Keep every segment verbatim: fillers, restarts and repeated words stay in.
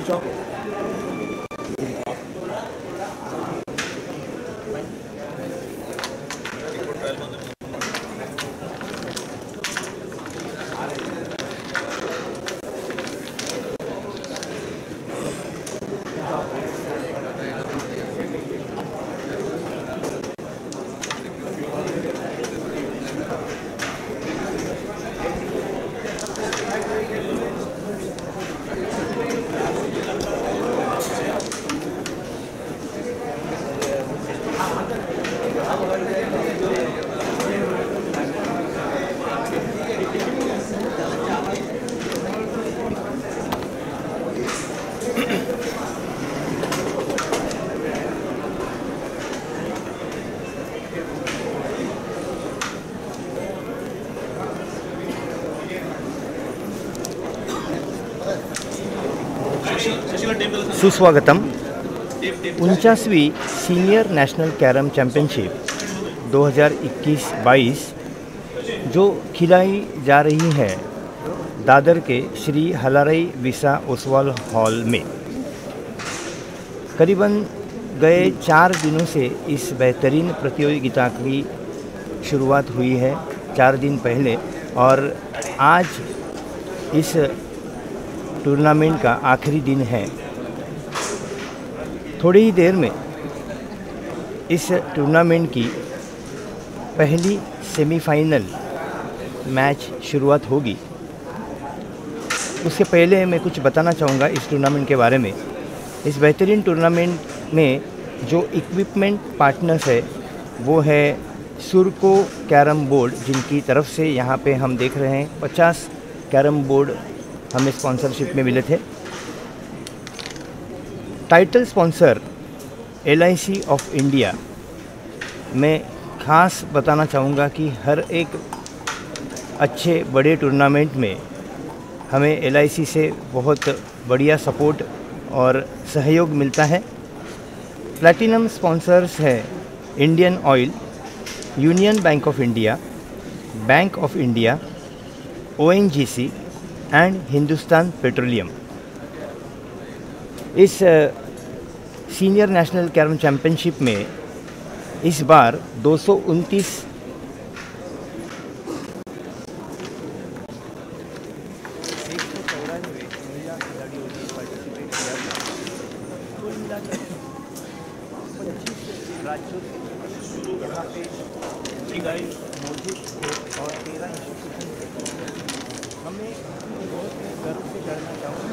सुस्वागतम। उनचासवीं senior national carrom championship दो हज़ार इक्कीस बाईस जो खिलाई जा रही है दादर के श्री हलाराई विसा ओसवाल हॉल में। करीबन गए चार दिनों से इस बेहतरीन प्रतियोगिता की शुरुआत हुई है, चार दिन पहले, और आज इस टूर्नामेंट का आखिरी दिन है। थोड़ी ही देर में इस टूर्नामेंट की पहली सेमीफाइनल मैच शुरुआत होगी। उसके पहले मैं कुछ बताना चाहूँगा इस टूर्नामेंट के बारे में। इस बेहतरीन टूर्नामेंट में जो इक्विपमेंट पार्टनर्स है वो है सुरको कैरम बोर्ड, जिनकी तरफ से यहाँ पे हम देख रहे हैं पचास कैरम बोर्ड हमें स्पॉन्सरशिप में मिले थे। Title sponsor L I C of India. मैं ख़ास बताना चाहूँगा कि हर एक अच्छे बड़े टूर्नामेंट में हमें एल आई सी से बहुत बढ़िया सपोर्ट और सहयोग मिलता है। प्लैटिनम स्पॉन्सर्स है Indian oil, union bank of India, bank of India, O N G C and Hindustan petroleum. इस सीनियर नेशनल कैरम चैम्पियनशिप में इस बार दो सौ उनतीस राज्यों से यहाँ पे खिलाड़ी मौजूद थे और तेरह इंस्टीट्यूशन थे। हमें बहुत गर्व से करना चाहूँगा,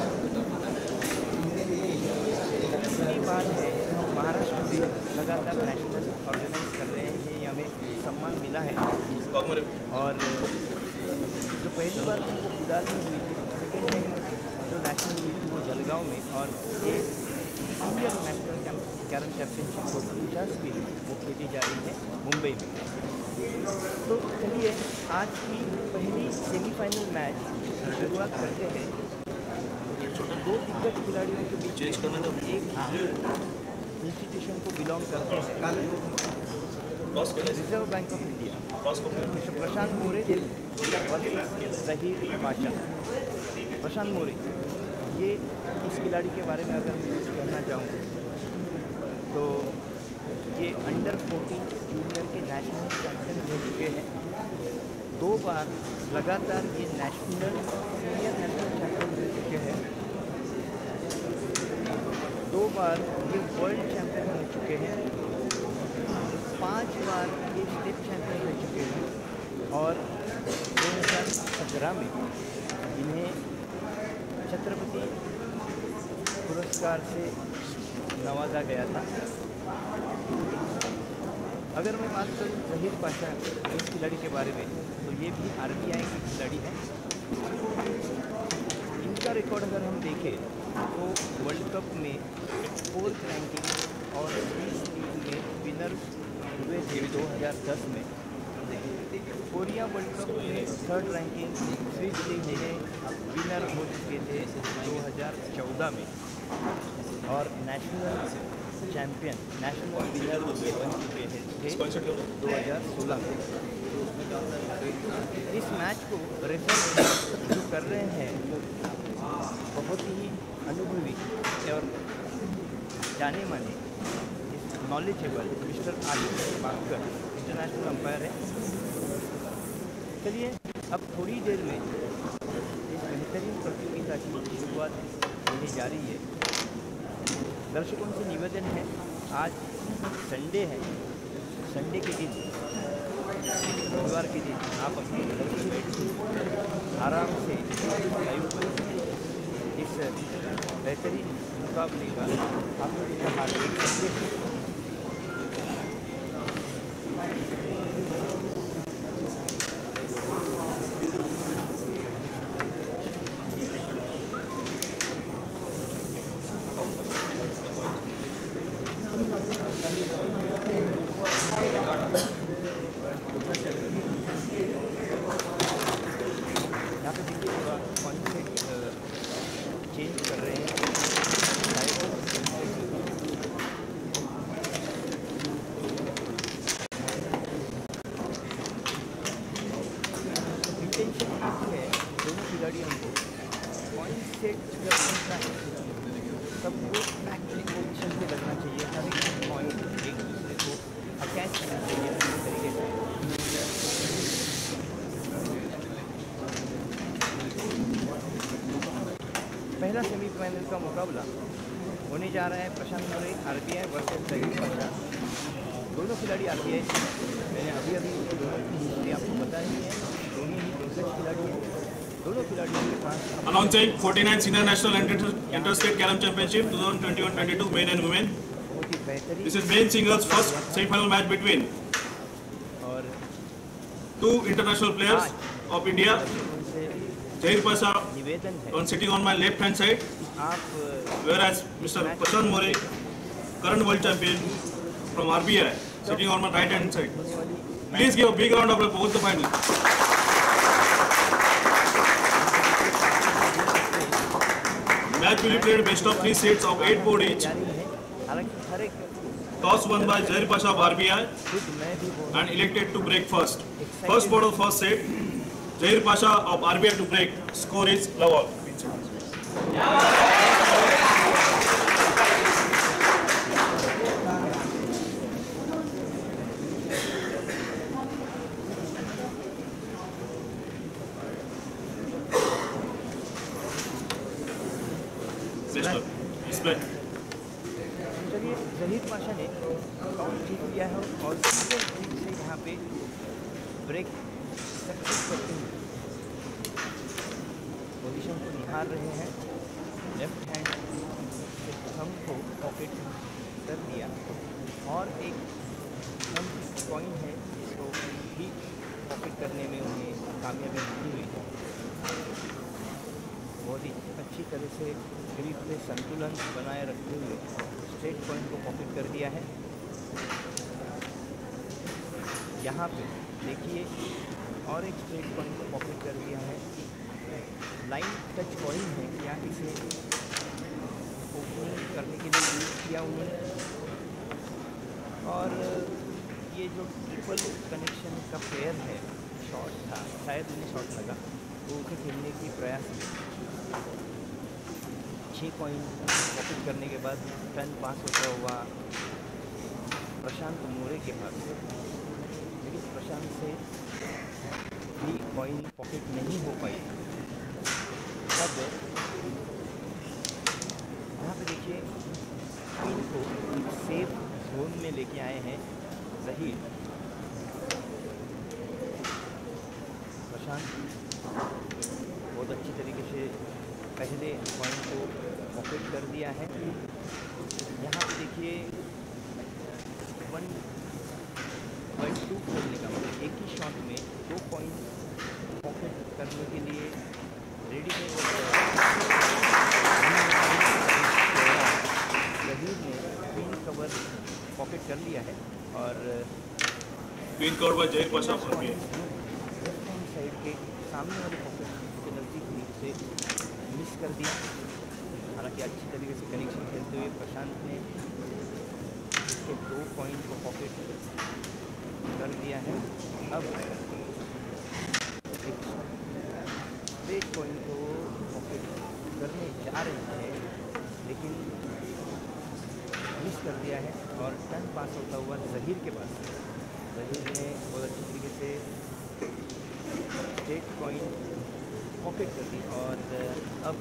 ये बात है हम महाराष्ट्र से लगातार नेशनल ऑर्गेनाइज कर रहे हैं, ये हमें सम्मान मिला है। और जो पहली बार हमको गुजरात में हुई थी, सेकेंड टाइम जो नेशनल हुई थी वो जलगांव में, और ये सीनियर नेशनल कैरम चैम्पियनशिप दो हज़ार उनचास की वो खेली जा रही है मुंबई में। तो चलिए आज की पहली सेमीफाइनल मैच शुरुआत करते हैं। दो दिग्गज खिलाड़ियों के बीच एक इंस्टीट्यूशन को बिलोंग करते हैं, Reserve Bank of India, mister Prashant More Zaheer Pasha. Prashant More, ये इस खिलाड़ी के बारे में अगर मैं कुछ कहना चाहूँ तो ये अंडर फोर्टीन जूनियर के नेशनल चैंपियन हो चुके हैं। दो बार लगातार ये नेशनल सीनियर नेशनल चैंपियन हो चुके हैं। दो बार ये वर्ल्ड चैंपियन हो चुके हैं। पांच बार ये स्टेट चैंपियन हो चुके हैं। और दो हज़ार सत्रह में इन्हें छत्रपति पुरस्कार से नवाजा गया था। अगर मैं बात करूँ जहीर पाशा इस खिलाड़ी के बारे में, तो ये भी आर बी आई की खिलाड़ी है। इनका रिकॉर्ड अगर हम देखें तो वर्ल्ड कप में फोर्थ रैंकिंग और बीस लीग में विनर हुए थे दो हज़ार दस में। कोरिया वर्ल्ड कप में थर्ड रैंकिंग स्विस लीग में विनर हो चुके थे दो हज़ार चौदह में, और नेशनल चैंपियन नेशनल विनर बन चुके थे दो हज़ार सोलह में। इस मैच को रेफर जो कर रहे हैं बहुत ही अनुभवी और जाने माने knowledgeable mister Aditya Bankar international umpire है। चलिए अब थोड़ी देर में इस बेहतरीन प्रतियोगिता की शुरुआत होने जा रही है। दर्शकों से निवेदन है, आज संडे है, संडे के दिन, रविवार के दिन आप अपने घर की बैठ आराम से लाइव पर इस बेहतरीन मुकाबले का आप लोग हाथ देख सकते हैं। चेंज कर रहे हैं इंटेंशन है दोनों खिलाड़ियों को पॉइंट सेट करना है, सबको प्रैक्टिस पोजिशन पे लगना चाहिए, हर एक पॉइंट एक दूसरे को अटैच करना चाहिए पूरी तरीके से। पहला सेमीफाइनल का मुकाबला होने जा रहा है प्रशांत मोरे आरबीआई वर्सेस जहीर पाशा। दोनों खिलाड़ी आरबीआई से, मैंने अभी अभी दोनों की हिस्ट्री आपको बताई है, दोनों ही दिग्गज खिलाड़ी हैं। दोनों खिलाड़ियों के पास announcing forty-nine Senior National Interstate Carom Championship twenty twenty-one twenty-two men and women. बहुत ही बेहतरीन। This is main singles first semi-final match between और two international players of India. Jahir Pasha निवेदन है on sitting on my left hand side, आप whereas Mister Prashant More, current world champion from R B I, sitting on my right hand side. Please give a big round of applause for both the finalists. Match will be played best of three sets of eight board each. हालांकि हर एक Toss won by Jahir Pasha of R B I खुद मैं भी बोल and elected to break first. First board of first set, Jahir Pasha of R B I to break. Score is love all. Best of. Split. चलिए जहीर पाशा ने count जीत लिया है और single break से यहाँ पे ब्रेक सक्सेस करते हुए पोजीशन को निहार रहे हैं। लेफ्ट हैंड से थंब को पॉकेट कर दिया और एक थंब कॉइन है जिसको भी पॉकेट करने में उन्हें कामयाबी मिली हुई है। बहुत ही अच्छी तरह से ग्रिप में संतुलन बनाए रखते हुए स्ट्रेट पॉइंट को पॉकेट कर दिया है। यहाँ पे देखिए और एक स्ट्रेट पॉइंट को पॉकेट कर दिया है। लाइन टच कॉइन है, क्या इसे ओपनिंग करने के लिए यूज किया उन्होंने। और ये जो ट्रिपल कनेक्शन का पेयर है, शॉट था, शायद उन्हें शॉट लगा तो उसे खेलने की प्रयास किया। छः कॉइन पॉकेट करने के बाद टर्न पास होता हुआ प्रशांत मोरे के पास, लेकिन प्रशांत से भी कॉइन पॉकेट नहीं हो पाई। अब यहाँ पे देखिए क्वीन को एक सेफ जोन में लेके आए हैं जहीर। प्रशांत बहुत अच्छी तरीके से पहले पॉइंट को पॉकेट कर दिया है। यहाँ पे देखिए वन बाई टू खेलने का मतलब एक ही शॉट में दो पॉइंट पॉकेट करने के लिए रेडी है। जहीर ने क्वीन कवर पॉकेट कर लिया है और queen cover by Zaheer Pasha पर भी लेफ्ट हैंड साइड के सामने वाले पॉकेट के नज़दीक से मिस कर दिया। हालांकि अच्छी तरीके से कनेक्शन खेलते हुए प्रशांत ने इसके दो पॉइंट को पॉकेट कर दिया है। अब एक पॉइंट को पॉकेट कर कर दिया है और टर्न पास होता हुआ जहीर के पास। जहीर ने बहुत अच्छी तरीके से स्टेट पॉइंट पॉकेट कर दी और अब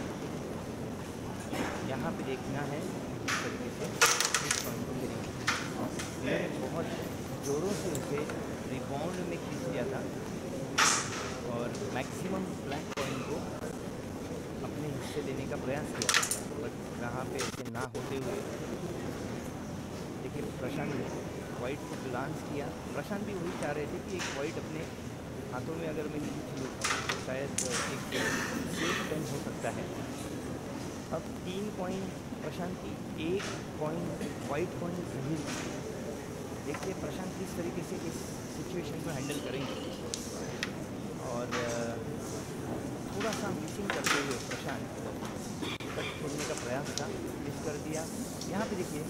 यहाँ पे देखना है इस तरीके से इस पॉइंट को खेलेंगे। बहुत ज़ोरों से उसे रिबाउंड में खींच लिया था और मैक्सिमम ब्लैक पॉइंट को अपने हिस्से देने का प्रयास किया था, बट यहाँ पे ऐसे ना होते हुए देखिए प्रशांत ने वाइट को ग्लांस किया। प्रशांत भी वही चाह रहे थे कि एक वाइट अपने हाथों में अगर मैं खींच लूँ तो शायद एक सेफ टर्न हो सकता है। अब तीन पॉइंट प्रशांत की, एक पॉइंट वाइट पॉइंट जहीर। देखिए प्रशांत किस तरीके से इस सिचुएशन को हैंडल करेंगे और थोड़ा सा मिसिंग करते हुए प्रशांत कट खोलने का प्रयास था, मिस कर दिया। यहाँ पे देखिए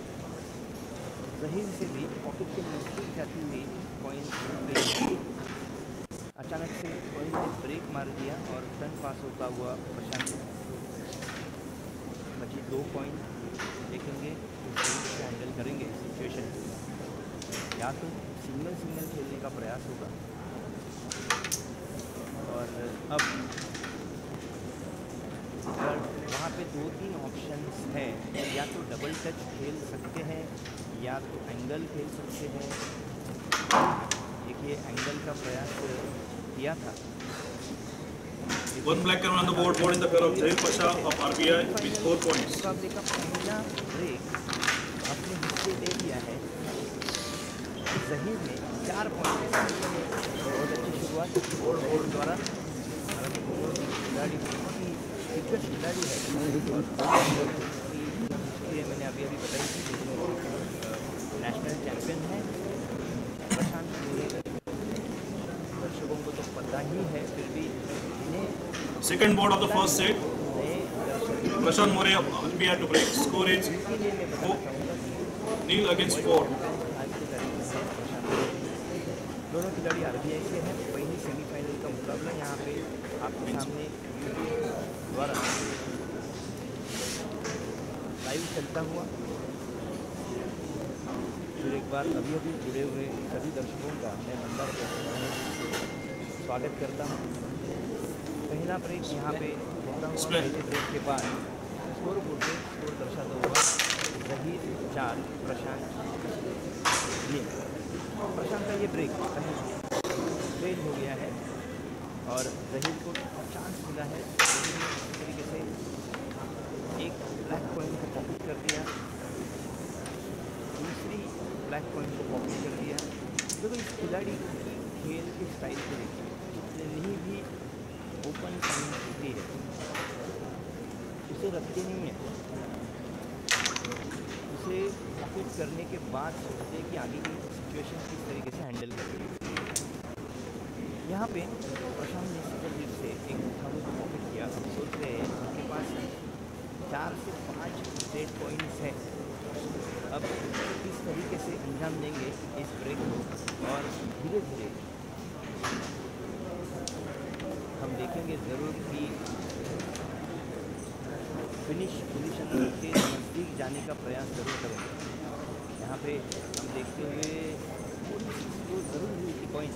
जहीर से भी पॉकेट के नजदीक जाती हुई पॉइंट अचानक से पॉइंट ने ब्रेक मार दिया और टर्न पास होता हुआ प्रशांत बची दो पॉइंट। देखेंगे किस तरीके से हैंडल करेंगे सिचुएशन, या तो सिंगल सिंगल खेलने का प्रयास होगा और अब वहाँ पे दो तीन ऑप्शंस हैं, या तो डबल टच खेल सकते हैं या तो एंगल खेल सकते हैं। देखिए एंगल का प्रयास किया था। One black card on the board, board in the pair of Zahir Pasha of R B I with four points. मुकाबले का पहला ब्रेक अपने हिस्से ले लिया है जहीर ने चार पॉइंट के साथ। बहुत अच्छी शुरुआत जहीर द्वारा। हालांकि खिलाड़ी बहुत ही दिग्गज खिलाड़ी है, मैंने अभी अभी बताई थी, नेशनल चैंपियन है प्रशांत मोरे। दर्शकों को तो पता ही है, फिर भी Second board of the first set, Prashant More of R B I to break. Score is four, nil against four. दोनों खिलाड़ी आरबीआई से हैं। पहली सेमीफाइनल का मुकाबला यहाँ पे आपके सामने द्वारा लाइव चलता हुआ। फिर एक बार अभी अभी जुड़े हुए सभी दर्शकों का मैं मंदार स्वागत करता हूँ। पहला ब्रेक यहाँ पे होता हुआ, पहले ब्रेक के बाद स्कोर बोर्ड पे स्कोर दर्शाता हुआ जहीर चार प्रशांत ये प्रशांत का ये ब्रेक फेल हो गया है और जहीर को चांस मिला है। जहीर ने इस तरीके से एक ब्लैक पॉइंट को पॉकेट कर दिया, दूसरी ब्लैक पॉइंट को पॉकेट कर दिया। देखो इस खिलाड़ी की खेल के स्टाइल को देखिए, जितनी भी ओपन पॉइंट होती है उसे रखते नहीं है, उसे पॉकेट करने के बाद सोचते हैं कि आगे की सिचुएशन किस तरीके से हैंडल करेंगे। यहाँ पे प्रशांत ने सिकंदर से एक उठावे को पॉकेट किया। अब सोच रहे हैं उनके पास चार से पाँच सेट पॉइंट्स हैं, अब किस तरीके से अंजाम देंगे इस ब्रेक को और धीरे धीरे हम देखेंगे ज़रूर कि फिनिश पोजीशन के नज़दीक जाने का प्रयास ज़रूर करेंगे। यहाँ पे हम देखते हुए जो ज़रूर हुई थी पॉइंट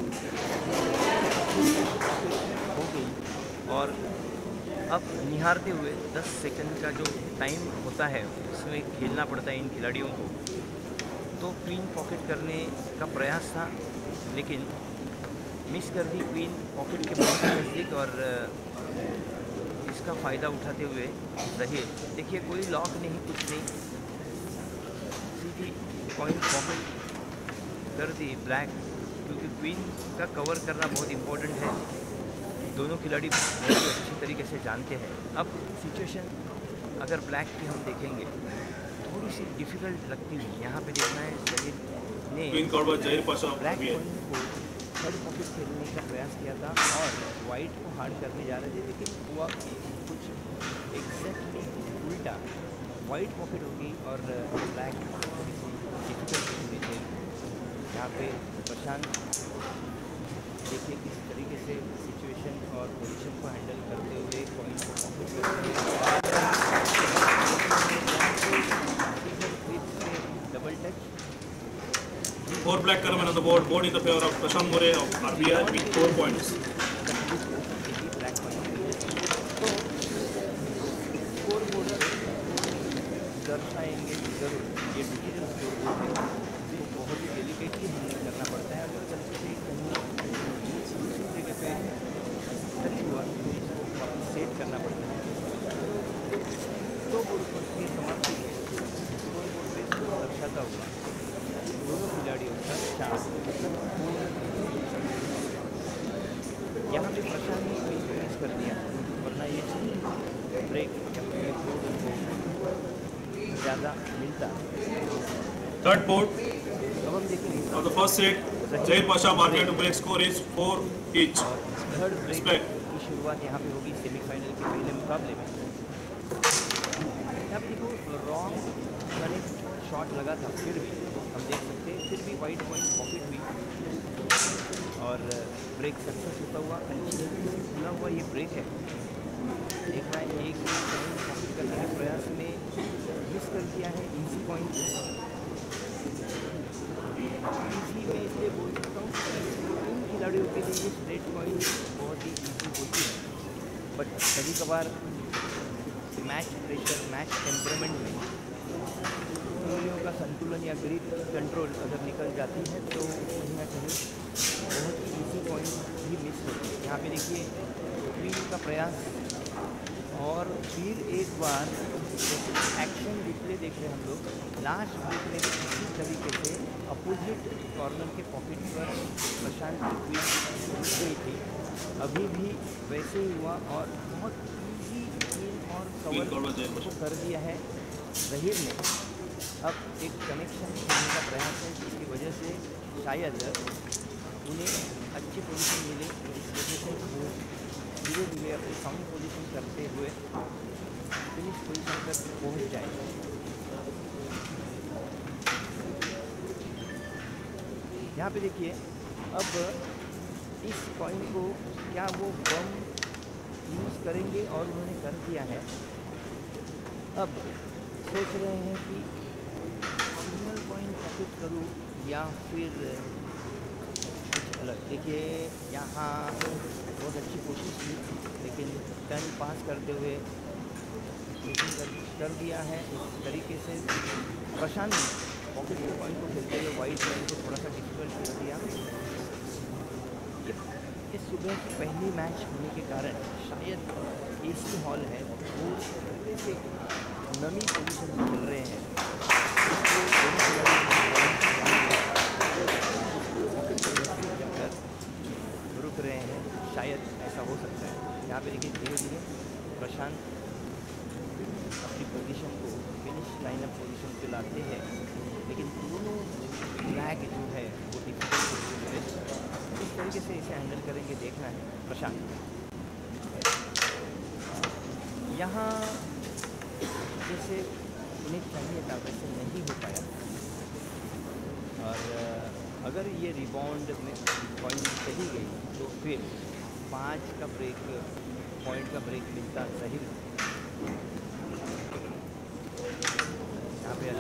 हो गई और अब निहारते हुए दस सेकंड का जो टाइम होता है उसमें खेलना पड़ता है इन खिलाड़ियों को। तो क्वीन पॉकेट करने का प्रयास था लेकिन मिस कर दी क्वीन पॉकेट के बहुत नज़दीक और इसका फ़ायदा उठाते हुए जहीर। देखिए कोई लॉक नहीं, कुछ नहीं, सीधी पॉइंट पॉकेट कर दी ब्लैक, क्योंकि क्वीन का कवर करना बहुत इम्पोर्टेंट है, दोनों खिलाड़ी बहुत अच्छी तरीके से जानते हैं। अब सिचुएशन अगर ब्लैक की हम देखेंगे थोड़ी सी डिफ़िकल्ट लगती है। यहाँ पे देखना है जहीर ने ब्लैक पॉइंट को थर्ड पॉकेट खेलने का प्रयास किया था और वाइट को हार्ड करने जा रहे थे, लेकिन हुआ कुछ एग्जैक्टली उल्टा। वाइट पॉकेट होगी और ब्लैक थोड़ी सी डिफिकल्ट हुई थी। यहाँ पे प्रशांत देखिए किस तरीके से सिचुएशन और पोजीशन को हैंडल करते हुए पॉइंट को पॉकेट करते हुए Four black cardamom on the board. Board in the favor of Prashant More of R B I with four points. Score board दर्शाएंगे जरूर। ये डिजिटल स्कोर बोर्ड है, इसको बहुत ही डेलिकेटली हैंडल करना पड़ता है। अगर गलती से कहीं दूसरी जगह पे टच हुआ तो सेट करना पड़ता है। तो बोर्ड पर की समाप्ति में स्कोर बोर्ड पे स्कोर दर्शाता हुआ दोनों खिलाड़ियों का चांस यहाँ पे प्रशांत ने मिस कर दिया, वरना ये ब्रेक ज़्यादा मिलता। Third board अब हम देखेंगे of the first set, Zahir Pasha market to break score is four each. Third break Respect. की शुरुआत यहाँ पे होगी सेमीफाइनल के पहले मुकाबले में। यहाँ पे देखो रॉन्ग कनेक्ट शॉट लगा था, फिर भी हम देख सकते हैं फिर भी वाइट पॉइंट पॉकेट हुई और ब्रेक सक्सेस होता हुआ खुला हुआ ये ब्रेक है। देख रहा है एक पॉइंट पॉकेट करने के प्रयास में मिस कर दिया है इजी पॉइंट। इजी में इसलिए बोल सकता हूँ इन खिलाड़ियों के लिए ये स्ट्रेट पॉइंट बहुत ही इजी होती है, बट कभी कभार मैच प्रेशर मैच टेम्परामेंट में खिलाड़ियों का संतुलन या ग्रिप कंट्रोल अगर निकल जाती है तो कहीं ना कहीं बहुत इजी पॉइंट भी मिस होती है। यहाँ पे देखिए क्वीन का प्रयास और फिर एक बार एक्शन डिस्प्ले देख रहे हैं हम लोग। लास्ट ब्रेक में इसी तरीके से अपोजिट कॉर्नर के पॉकेट पर प्रशांत की क्वीन रुक गई थी, अभी भी वैसे ही हुआ और बहुत इजी क्वीन और कवर को कर दिया है ज़हीर ने। अब एक कनेक्शन करने का प्रयास है जिसकी वजह से शायद उन्हें अच्छी पोजीशन मिले, इस वजह से वो धीरे धीरे अपनी साउंड पोजीशन करते हुए फिनिश पोजीशन तक पहुंच जाए। यहाँ पे देखिए अब इस कॉइन को क्या वो बम यूज़ करेंगे और उन्होंने कर दिया है। अब सोच रहे हैं कि सिंगल कॉइन पॉकेट करूँ या फिर कुछ अलग। देखिए यहाँ बहुत अच्छी कोशिश की लेकिन टर्न पास करते हुए कर, कर दिया है इस तरीके से। प्रशांत ने पॉकेट के पॉइंट को खेलते हुए वाइट पॉइंट को थोड़ा सा डिफिकल्ट कर दिया। इस सुबह की पहली मैच होने के कारण शायद एसी हॉल है वो से नमी पोजीशन में खेल रहे हैं, रुक रहे हैं, शायद ऐसा हो सकता है। यहाँ पे देखिए धीरे धीरे प्रशांत अपनी पोजीशन को फिनिश लाइनअप पोजीशन पे लाते हैं, लेकिन दोनों ब्लैक जो है वो डिफिकल्ट किस तरीके से इसे हैंडल करेंगे देखना है। प्रशांत यहाँ जैसे उन्हें चाहिए था वैसे नहीं हो पाया और अगर ये रिबाउंड में पॉइंट चली गई तो फिर पाँच का ब्रेक पॉइंट का ब्रेक मिलता ज़हीर। यहाँ पे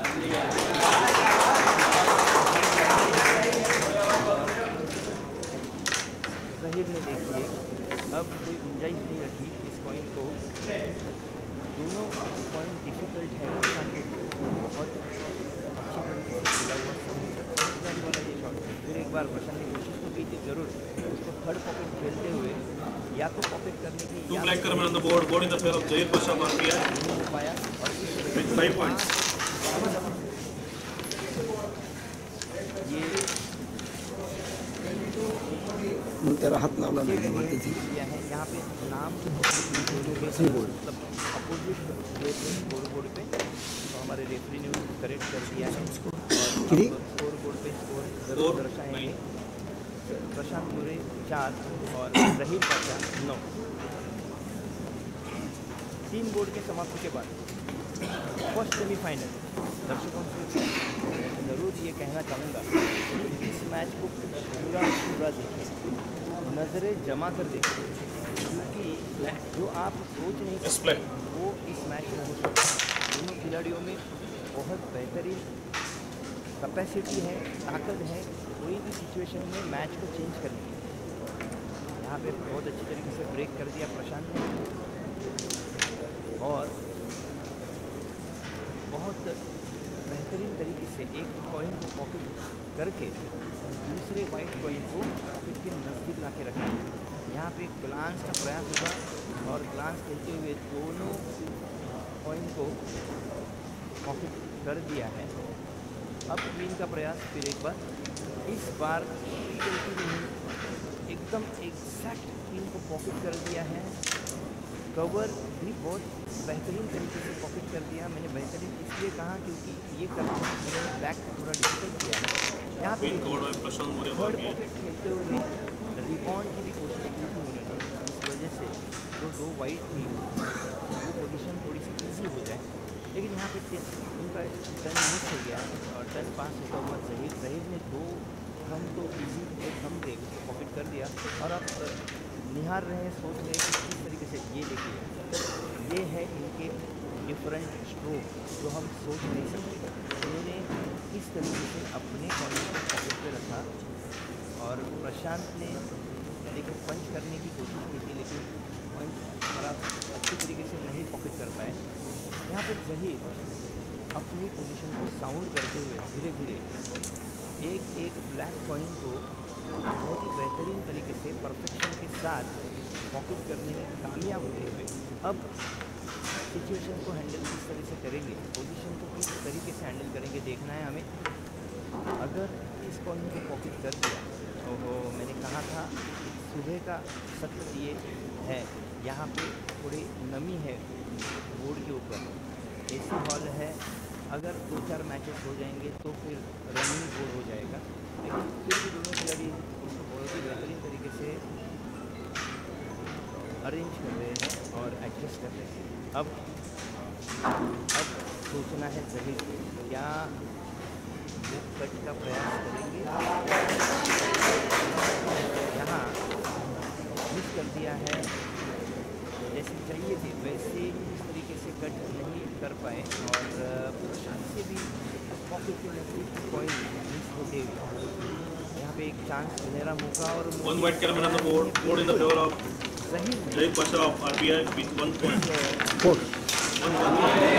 ज़हीर ने देखिए अब कोई गुंजाइश नहीं रखी इस पॉइंट को। दोनों पॉइंट डिफिकल्ट है, बहुत अच्छी तरीके से खेला हुआ वाला ये शॉट। फिर एक बार प्रशांत ने कोशिश तो की थी जरूर उसको थर्ड पॉकेट खेलते हुए या तो पॉकेट करने की Two black cardamom on the board. Board in the favor of Zahir Pasha R B I नहीं हो पाया और with five points. ये तेरा हाथ लावला नहीं मारती थी किया है यहाँ पे नाम मतलब अपोजिट स्कोर बोर्ड पे तो हमारे रेफरी ने उसको करेक्ट कर दिया है और स्कोर बोर्ड पे स्कोर जरूर दर्शाएंगे। प्रशांत मोरे चार और ज़हीर पाशा नौ। तीन बोर्ड के समाप्ति के बाद फर्स्ट सेमीफाइनल दर्शकों से ज़रूर ये कहना चाहूँगा इस मैच को पूरा पूरा देखें, नज़रें जमा कर देखें, क्योंकि जो आप सोच नहीं सकते वो इस मैच में हो सकता है। दोनों खिलाड़ियों में बहुत बेहतरीन कैपेसिटी है, ताकत है कोई भी सिचुएशन में मैच को चेंज करने की। यहाँ पे बहुत अच्छी तरीके से ब्रेक कर दिया प्रशांत ने और बहुत बेहतरीन तरीके से एक कॉइन को पॉकेट करके दूसरे वाइट कॉइन को पॉकेट के नज़दीक ला के रखा। यहाँ पे ग्लांस का प्रयास हुआ और ग्लांस खेलते हुए दोनों कॉइन को पॉकेट कर दिया है। अब क्वीन का प्रयास फिर एक बार, इस बार एकदम एग्जैक्ट क्वीन को पॉकेट कर दिया है। कवर भी बहुत बेहतरीन तरीके से पॉकेट कर दिया। मैंने बेहतरीन इसलिए कहा क्योंकि ये करना मैंने बैक थोड़ा डिफिकल्ट किया है। यहाँ पे थर्ड पॉकेट खेलते हुए रिबॉन्ड की भी कोशिश की थी उन्होंने, इस वजह से जो दो वाइट थी वो पोजीशन थोड़ी सी ईजी हो जाए, लेकिन यहाँ पे उनका टर्न मिस हो गया और टर्न पास होता हुआ जहीर जहीर ने दो थम तो ईजी एक थम दे पॉकेट कर दिया। और अब निहार रहे हैं, सोच रहे हैं कि किस तरीके से ये देखिए, ये है इनके डिफरेंट स्ट्रोक जो हम सोच नहीं सकते। उन्होंने किस तरीके से अपने कॉइन को पॉकेट पे रखा और प्रशांत ने देखिए पंच करने की कोशिश की थी, लेकिन पॉइंट बड़ा अच्छी तरीके से नहीं पॉकेट कर पाए। यहाँ पर जहीर अपनी पोजीशन को साउंड करते हुए धीरे धीरे एक एक ब्लैक कॉइन को बहुत ही बेहतरीन तरीके से परफेक्शन के साथ पॉकेट करने में कामयाब होते हुए अब सिचुएशन को हैंडल किस तरह से करेंगे, पोजीशन को किस तरीके से हैंडल करेंगे देखना है हमें। अगर इस कॉइन को पॉकेट कर दिया तो वो मैंने कहा था सुबह का सत्र ये है, यहाँ पे थोड़ी नमी है बोर्ड के ऊपर, एसी हॉल है। अगर दो चार मैचेस हो जाएंगे तो फिर रनिंग बोर्ड हो जाएगा, लेकिन फिर भी दोनों खिलाड़ी उसको बहुत ही बेहतरीन तरीके से अरेंज कर रहे हैं और एडजस्ट कर रहे हैं। अब अब सोचना है जहीर क्या वो कट का प्रयास करेंगे। यहाँ मिस कर दिया है, जैसे चाहिए थे वैसे इस तरीके से कट नहीं कर पाए और प्रशांत से भी पॉकेट के नजदीक कॉइन मिस होते हुए यहाँ पे एक चांस मिलेगा मौका और one white caramel on the board, board in the favor of Jay Pasha of R B I with one point. Four One one.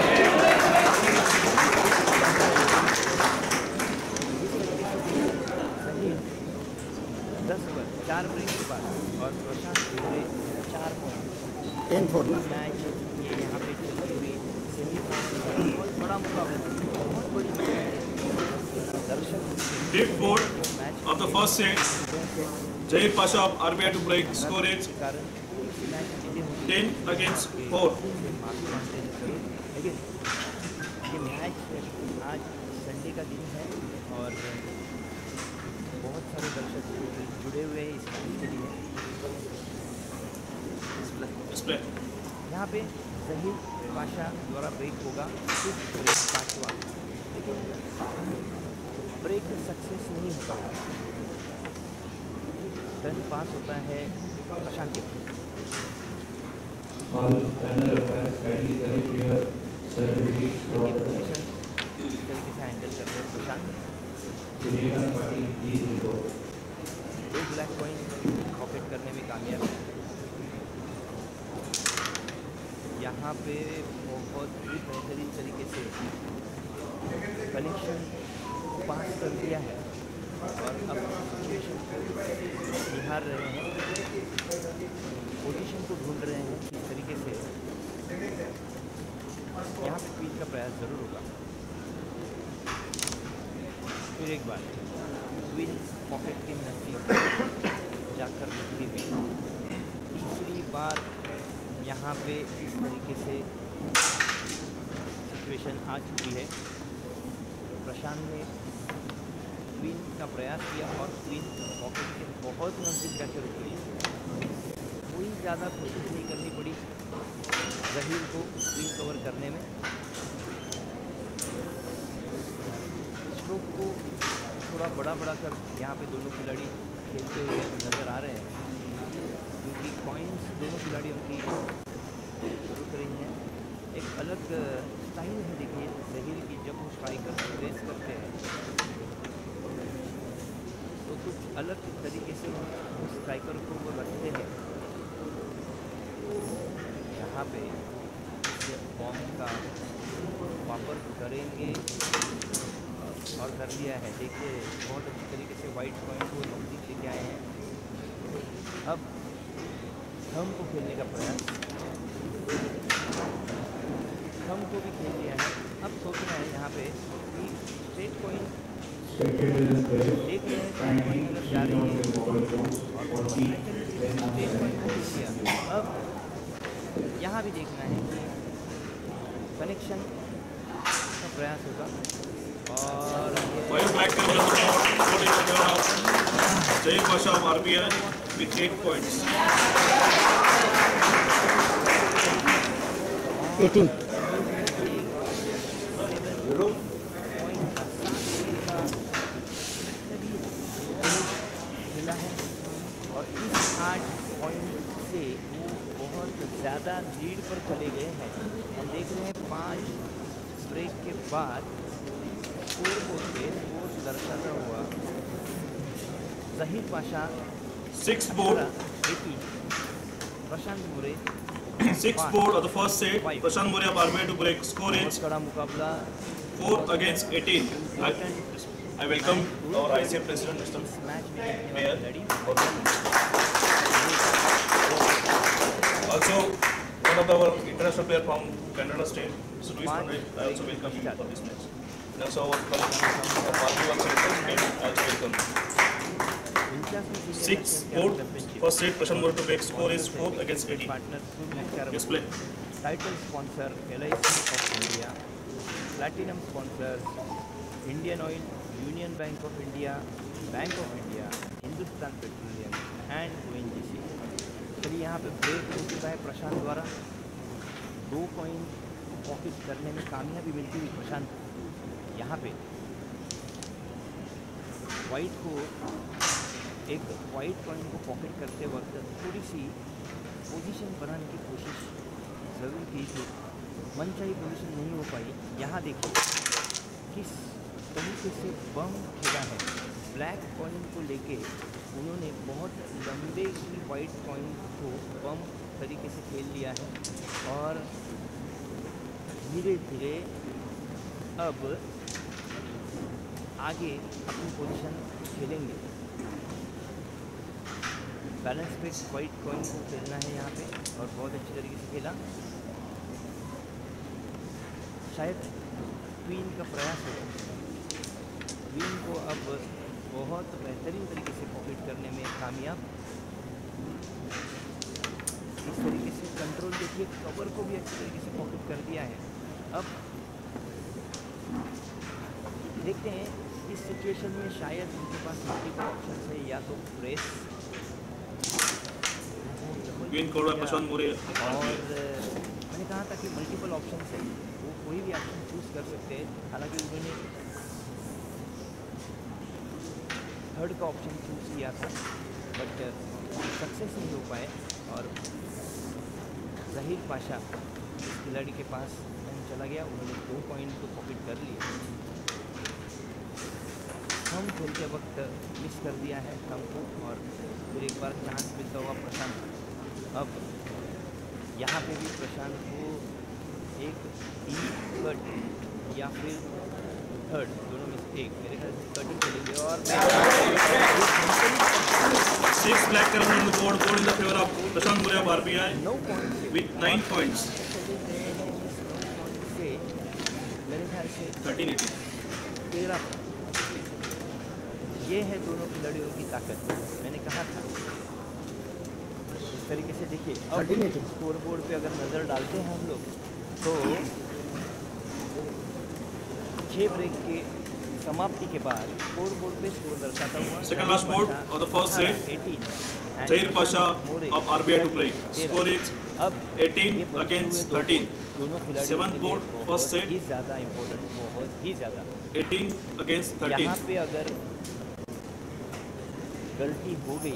दस ओवर चार ब्रेक के बाद और प्रशांत पूरे चार पॉइंट टेन फोर ना मैच ये यहाँ पे चलती हुई सेमीफाइनल बहुत बड़ा मुकाबला, बहुत बड़ी दर्शक Deep board of the first set. Jay Pasha of R B I to break score is कारण मैच जीते हुए ten against four. माफी मांगते हैं जरूर, लेकिन ये मैच आज संडे का दिन है और बहुत सारे दर्शक जुड़े हुए हैं इस मैच के लिए। Display. यहाँ पे जहीर पाशा द्वारा ब्रेक होगा, फिर ब्रेक पांचवा, लेकिन ब्रेक सक्सेस नहीं होता, टर्न पास होता है प्रशांत के। पोजीशन इस तरीके से हैंडल करते हैं प्रशांत। एक ब्लैक कॉइन पॉकेट करने में कामयाब है। यहाँ पे बहुत ही बेहतरीन तरीके से कनेक्शन पास कर दिया है और अब सिचुएशन को निहार रहे हैं, पोजीशन को ढूंढ रहे हैं किस तरीके से। यहाँ पे क्वीन का प्रयास ज़रूर होगा। फिर एक बार क्वीन पॉकेट के नज़दीक जाकर रुकती हुई तीसरी बार यहाँ पे इस तरीके से सिचुएशन आ चुकी है। प्रशांत ने क्वीन का प्रयास किया और क्वीन पॉकेट के बहुत नज़दीक जाकर रुक गई। कोई ज़्यादा कोशिश नहीं करनी पड़ी जहीर को क्वीन कवर करने में। स्ट्रोक को थोड़ा बड़ा बड़ा कर यहाँ पे दोनों खिलाड़ी खेलते हुए नज़र आ रहे हैं, क्योंकि कॉइन्स दोनों खिलाड़ियों की रुक रही हैं। एक अलग स्टाइल है देखिए जहीर की, जब वो स्ट्राइकर को प्रेस करते हैं तो कुछ अलग तरीके से उस स्ट्राइकर को वो रखते हैं। यहाँ पे बॉम्ब का वापर करेंगे और कर दिया है। देखिए बहुत अच्छी तरीके से वाइट पॉइंट को नजदीक लेके आए हैं। अब थम को खेलने का प्रयास, थम को भी खेल लिया है। अब सोचना है यहाँ पे कि स्ट्रेट पॉइंट देख रहे हैं, स्ट्रेट पॉइंट अगर जा रही है और स्ट्रेट पॉइंट को खेल लिया। अब यहाँ भी देखना है कि कनेक्शन का प्रयास होगा और Zahir Pasha of R B I with eight points. Eighteen मिला है और इस आठ पॉइंट से वो बहुत ज़्यादा लीड पर चले गए हैं। हम देख रहे हैं पाँच ब्रेक के बाद स्कोर बोर्ड पे स्कोर दर्शाता हुआ Zaheer Pasha Six board, eighty, Prashant More six board of the first set. Prashant More of R B I to break score बहुत is कड़ा मुकाबला। four against eighteen. I, I welcome our I C A President, Mister इस match में देखने वाले Mayor. खिलाड़ी Also, one of our international player from Canada State, Mister Luis Pandey, I also welcome you for this match. And also our colleague from R B I also welcome. Six board, first set, Prashant More to break score is four against eighteen. Partner Yes, play. Title sponsor L I C of India, platinum sponsor Indian oil, union bank of India, bank of India, Hindustan petroleum and O N G C. चलिए यहाँ पे break हो चुका है प्रशांत द्वारा। दो point pocket करने में कामयाबी मिलती हुई प्रशांत यहाँ पे वाइट को एक वाइट पॉइंट को पॉकेट करते वक्त थोड़ी सी पोजीशन बनाने की कोशिश ज़रूर की थी, मनचाही पोजीशन नहीं हो पाई। यहाँ देखिए किस तरीके से बम खेला है। ब्लैक पॉइंट को लेके उन्होंने बहुत लंबे की वाइट पॉइंट को बम तरीके से खेल लिया है और धीरे धीरे अब आगे अपनी पोजीशन खेलेंगे। बैलेंस पे वाइट कॉइन को खेलना है यहाँ पे और बहुत अच्छी तरीके से खेला। शायद क्वीन का प्रयास होगा, क्वीन को अब बहुत बेहतरीन तरीके से पॉकेट करने में कामयाब। इस तरीके से कंट्रोल देखिए, कवर को भी अच्छी तरीके से पॉकेट कर दिया है। अब देखते हैं इस सिचुएशन में शायद उनके पास मल्टीपल ऑप्शन है, या तो press Green corner, Prashant More. और मैंने कहा था कि मल्टीपल ऑप्शन है, वो कोई भी ऑप्शन चूज़ कर सकते हैं। हालांकि उन्होंने थर्ड का ऑप्शन चूज़ किया था बट सक्सेस नहीं हो पाए और जहीर पाशा इस खिलाड़ी के पास चला गया। उन्होंने दो पॉइंट को पॉकेट कर लिए। थम खेलते वक्त मिस कर दिया है थम को और फिर एक बार चांस मिलता हुआ प्रशांत। अब यहाँ पे भी प्रशांत को एक डी कट या फिर थर्ड, दोनों में से एक मेरे ख्याल से कटिंग खेलेंगे और Six black curve on the board, board in the favor of Prashant More of R B I नौ पॉइंट with nine points. से मेरे ख्याल से thirteen eighteen. तेरह। ये है दोनों खिलाड़ियों की ताकत। मैंने कहा था इस तरीके से देखिए। अब स्कोर बोर्ड पे अगर नज़र डालते हैं हम लोग तो छः ब्रेक के समाप्ति के बाद स्कोर बोर्ड पे स्कोर दर्शाता हुआ Second last board of the first set, Zahir Pasha of R B I to break. Score is अब eighteen against thirteen. दोनों खिलाड़ियों Seventh के लिए board, first बहुत set. ही ज़्यादा इम्पोर्टेंट, बहुत ही ज़्यादा। eighteen against thirteen. यहाँ पे अगर गलती हो गई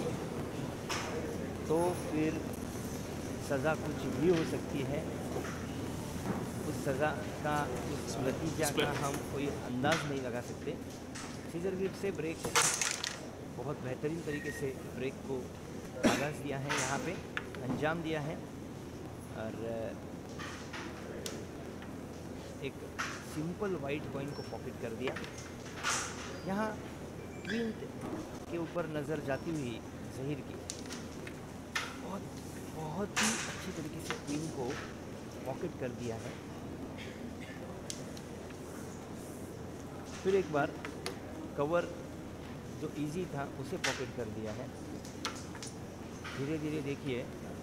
तो फिर सज़ा कुछ भी हो सकती है। उस सज़ा का उस नतीजा का हम कोई अंदाज़ नहीं लगा सकते। सीजर ग्रिप से ब्रेक बहुत बेहतरीन तरीके से ब्रेक को आगाज़ दिया है, यहाँ पे अंजाम दिया है और एक सिंपल वाइट कॉइन को पॉकेट कर दिया। यहाँ क्वीन के ऊपर नज़र जाती हुई ज़हीर की बहुत बहुत ही अच्छी तरीके से क्वीन को पॉकेट कर दिया है। फिर एक बार कवर जो इजी था उसे पॉकेट कर दिया है। धीरे धीरे देखिए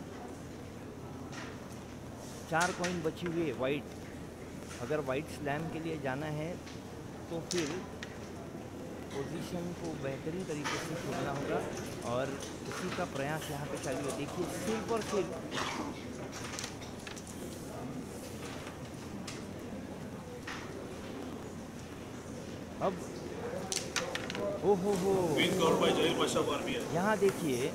चार कॉइन बची हुई है वाइट। अगर वाइट स्लैम के लिए जाना है तो फिर पोजीशन को बेहतरीन तरीके से खेलना होगा और उसी का प्रयास यहाँ पे चालू है। देखिए सिर्फ और सिर्फ अब ओ हो हो यहाँ देखिए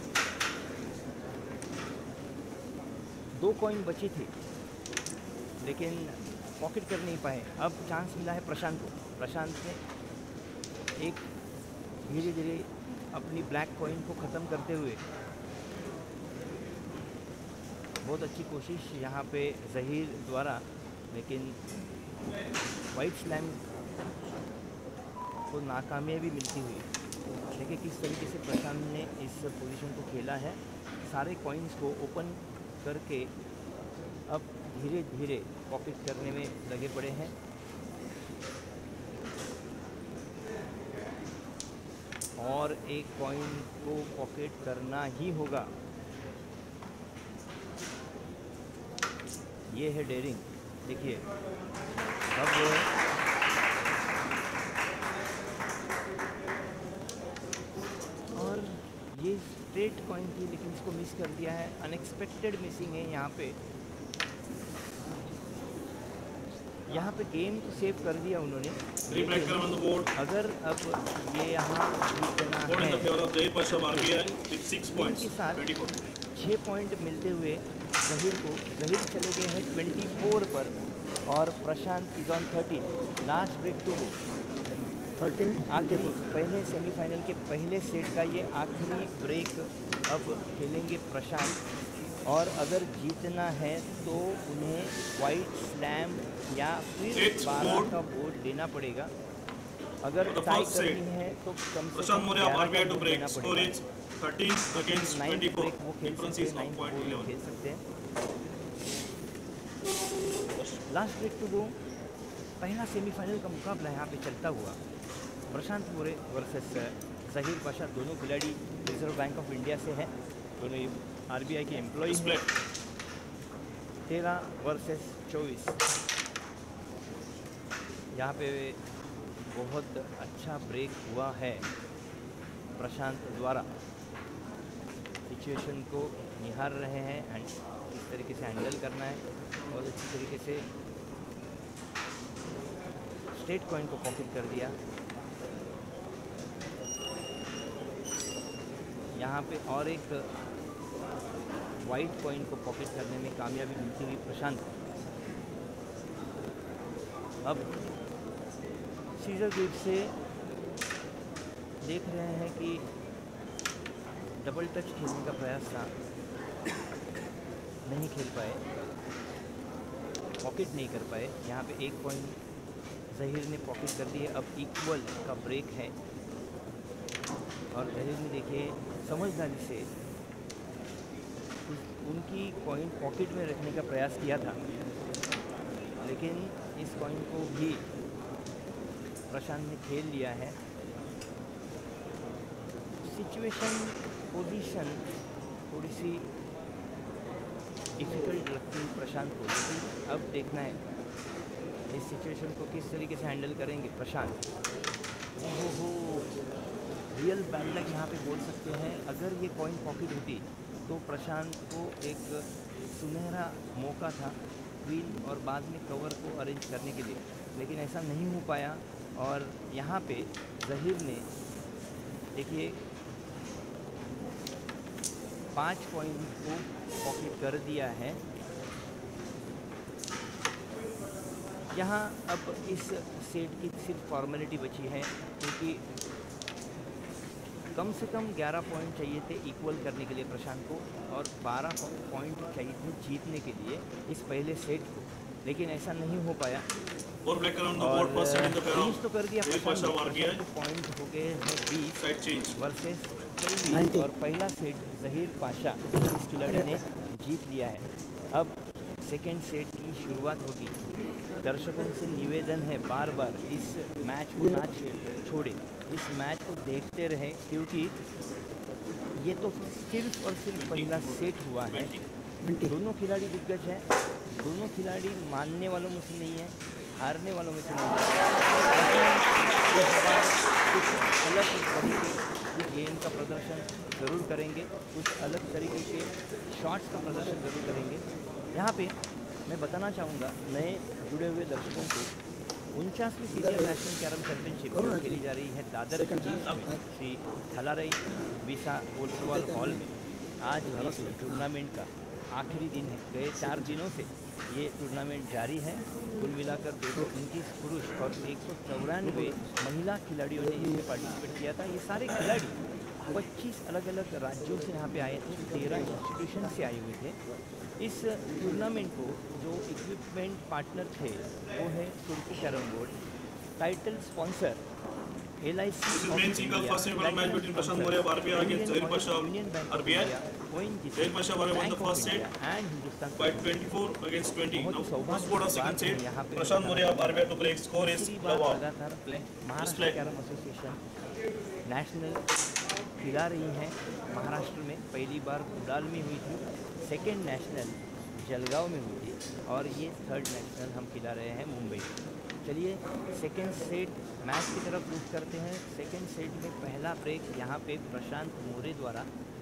दो कॉइन बची थी लेकिन पॉकेट कर नहीं पाए। अब चांस मिला है प्रशांत को। प्रशांत ने एक धीरे धीरे अपनी ब्लैक कॉइन को ख़त्म करते हुए बहुत अच्छी कोशिश यहाँ पे ज़हीर द्वारा, लेकिन वाइट स्लैम को नाकामयाबी मिलती हुई। देखिए किस तरीके से प्रशांत ने इस पोजीशन को खेला है। सारे कॉइन्स को ओपन करके अब धीरे धीरे पॉकेट करने में लगे पड़े हैं। और एक कॉइन को पॉकेट करना ही होगा। ये है डेयरिंग। देखिए अब और ये स्ट्रेट कॉइन थी लेकिन इसको मिस कर दिया है। अनएक्सपेक्टेड मिसिंग है यहाँ पे। यहाँ पे गेम को सेव कर दिया उन्होंने। अगर अब ये यहाँ जीतना है के साथ छः पॉइंट मिलते हुए ज़हीर को ज़हीर चले गए हैं चौबीस पर और Prashant is on thirteen. Last break to thirteen आखिरी पहले सेमीफाइनल के पहले सेट का ये आखिरी ब्रेक अब खेलेंगे प्रशांत। और अगर जीतना है तो उन्हें वाइट स्लैम या फिर बारह का बोर्ड देना पड़ेगा। अगर टाई करनी है तो कम से कम ग्यारह का बोर्ड देना पड़ेगा। नाइन्थ ब्रेक वो खेल सकते हैं, नाइन्थ बोर्ड खेल सकते हैं। लास्ट ब्रेक टू दो पहला सेमीफाइनल का मुकाबला यहाँ पे चलता हुआ प्रशांत मोरे वर्सेस ज़हीर पाशा। दोनों खिलाड़ी रिजर्व बैंक ऑफ इंडिया से हैं, दोनों आरबीआई के एम्प्लॉई हैं। तेरह वर्सेस चौबीस। यहाँ पे बहुत अच्छा ब्रेक हुआ है प्रशांत द्वारा। सिचुएशन को निहार रहे हैं एंड किस तरीके से हैंडल करना है। बहुत अच्छी तरीके से स्ट्रेट कॉइन को पॉकेट कर दिया। यहाँ पे और एक वाइट कॉइन को पॉकेट करने में कामयाबी मिलती हुई प्रशांत। अब सीजर ग्रिप से देख रहे हैं कि डबल टच खेलने का प्रयास था, नहीं खेल पाए, पॉकेट नहीं कर पाए। यहाँ पे एक पॉइंट ज़हीर ने पॉकेट कर दिए। अब इक्वल का ब्रेक है और ज़हीर ने देखिए समझदारी से उनकी कॉइन पॉकेट में रखने का प्रयास किया था, लेकिन इस कॉइन को भी प्रशांत ने खेल लिया है। सिचुएशन पोजीशन थोड़ी सी डिफ़िकल्ट लगती है प्रशांत को, लेकिन अब देखना है इस सिचुएशन को किस तरीके से हैंडल करेंगे प्रशांत। ओहो हो, रियल बैड लक यहाँ पे बोल सकते हैं। अगर ये कॉइन पॉकेट होती तो प्रशांत को एक सुनहरा मौका था क्वीन और बाद में कवर को अरेंज करने के लिए, लेकिन ऐसा नहीं हो पाया। और यहाँ पे ज़हीर ने देखिए पाँच पॉइंट को पॉकेट कर दिया है। यहाँ अब इस सेट की सिर्फ फॉर्मेलिटी बची है, क्योंकि कम से कम ग्यारह पॉइंट चाहिए थे इक्वल करने के लिए प्रशांत को, और बारह पॉइंट चाहिए थे जीतने के लिए इस पहले सेट को, लेकिन ऐसा नहीं हो पाया। और फिनिश तो कर दिया प्रशांत, पॉइंट हो गए हैं बीस वर्सेस तेईस, और पहला सेट ज़हीर पाशा इस खिलाड़ी ने जीत लिया है। अब सेकेंड सेट की शुरुआत होगी। दर्शकों से निवेदन है बार बार इस मैच को ना छोड़े, इस मैच को देखते रहे, क्योंकि ये तो सिर्फ और सिर्फ पहला सेट हुआ है। दोनों खिलाड़ी दिग्गज हैं, दोनों खिलाड़ी मानने वालों में से नहीं है, हारने वालों में से नहीं है। कुछ अलग तरीके की गेम का प्रदर्शन ज़रूर करेंगे, कुछ अलग तरीके के शॉट्स का प्रदर्शन ज़रूर करेंगे। यहाँ पे मैं बताना चाहूँगा नए जुड़े हुए दर्शकों को, उनचासवीं सीनियर नेशनल कैरम चैंपियनशिप खेली जा रही है दादर में श्री थलारई विसा ओल्सवाल हॉल में। आज इस टूर्नामेंट का आखिरी दिन है। गए चार दिनों से ये टूर्नामेंट जारी है। कुल मिलाकर दो सौ उनतीस पुरुष और एक सौ चौरानवे महिला खिलाड़ियों ने इसमें पार्टिसिपेट किया था। ये सारे खिलाड़ी पच्चीस अलग अलग राज्यों से यहाँ पे आए थे, तेरह इंस्टीट्यूशन से आए हुए थे। इस टूर्नामेंट को जो इक्विपमेंट पार्टनर थे वो है तुर्की carrom board, title sponsor L I C This is main single first semi-final match between Prashant Moria of R B I against Zahir Pasha of R B I. Zahir Pasha won the first set by twenty-four against twenty. Now first board of second set, Prashant Moria of R B I to break score is Lava. Maharashtra carrom association national खिला रही हैं महाराष्ट्र में। पहली बार कुडाल में हुई थी, second national Jalgaon में हुई थी, और ये थर्ड नेशनल हम खिला रहे हैं मुंबई में। चलिए सेकेंड सेट मैच की तरफ मूव करते हैं। सेकेंड सेट में पहला ब्रेक यहाँ पे प्रशांत मोरे द्वारा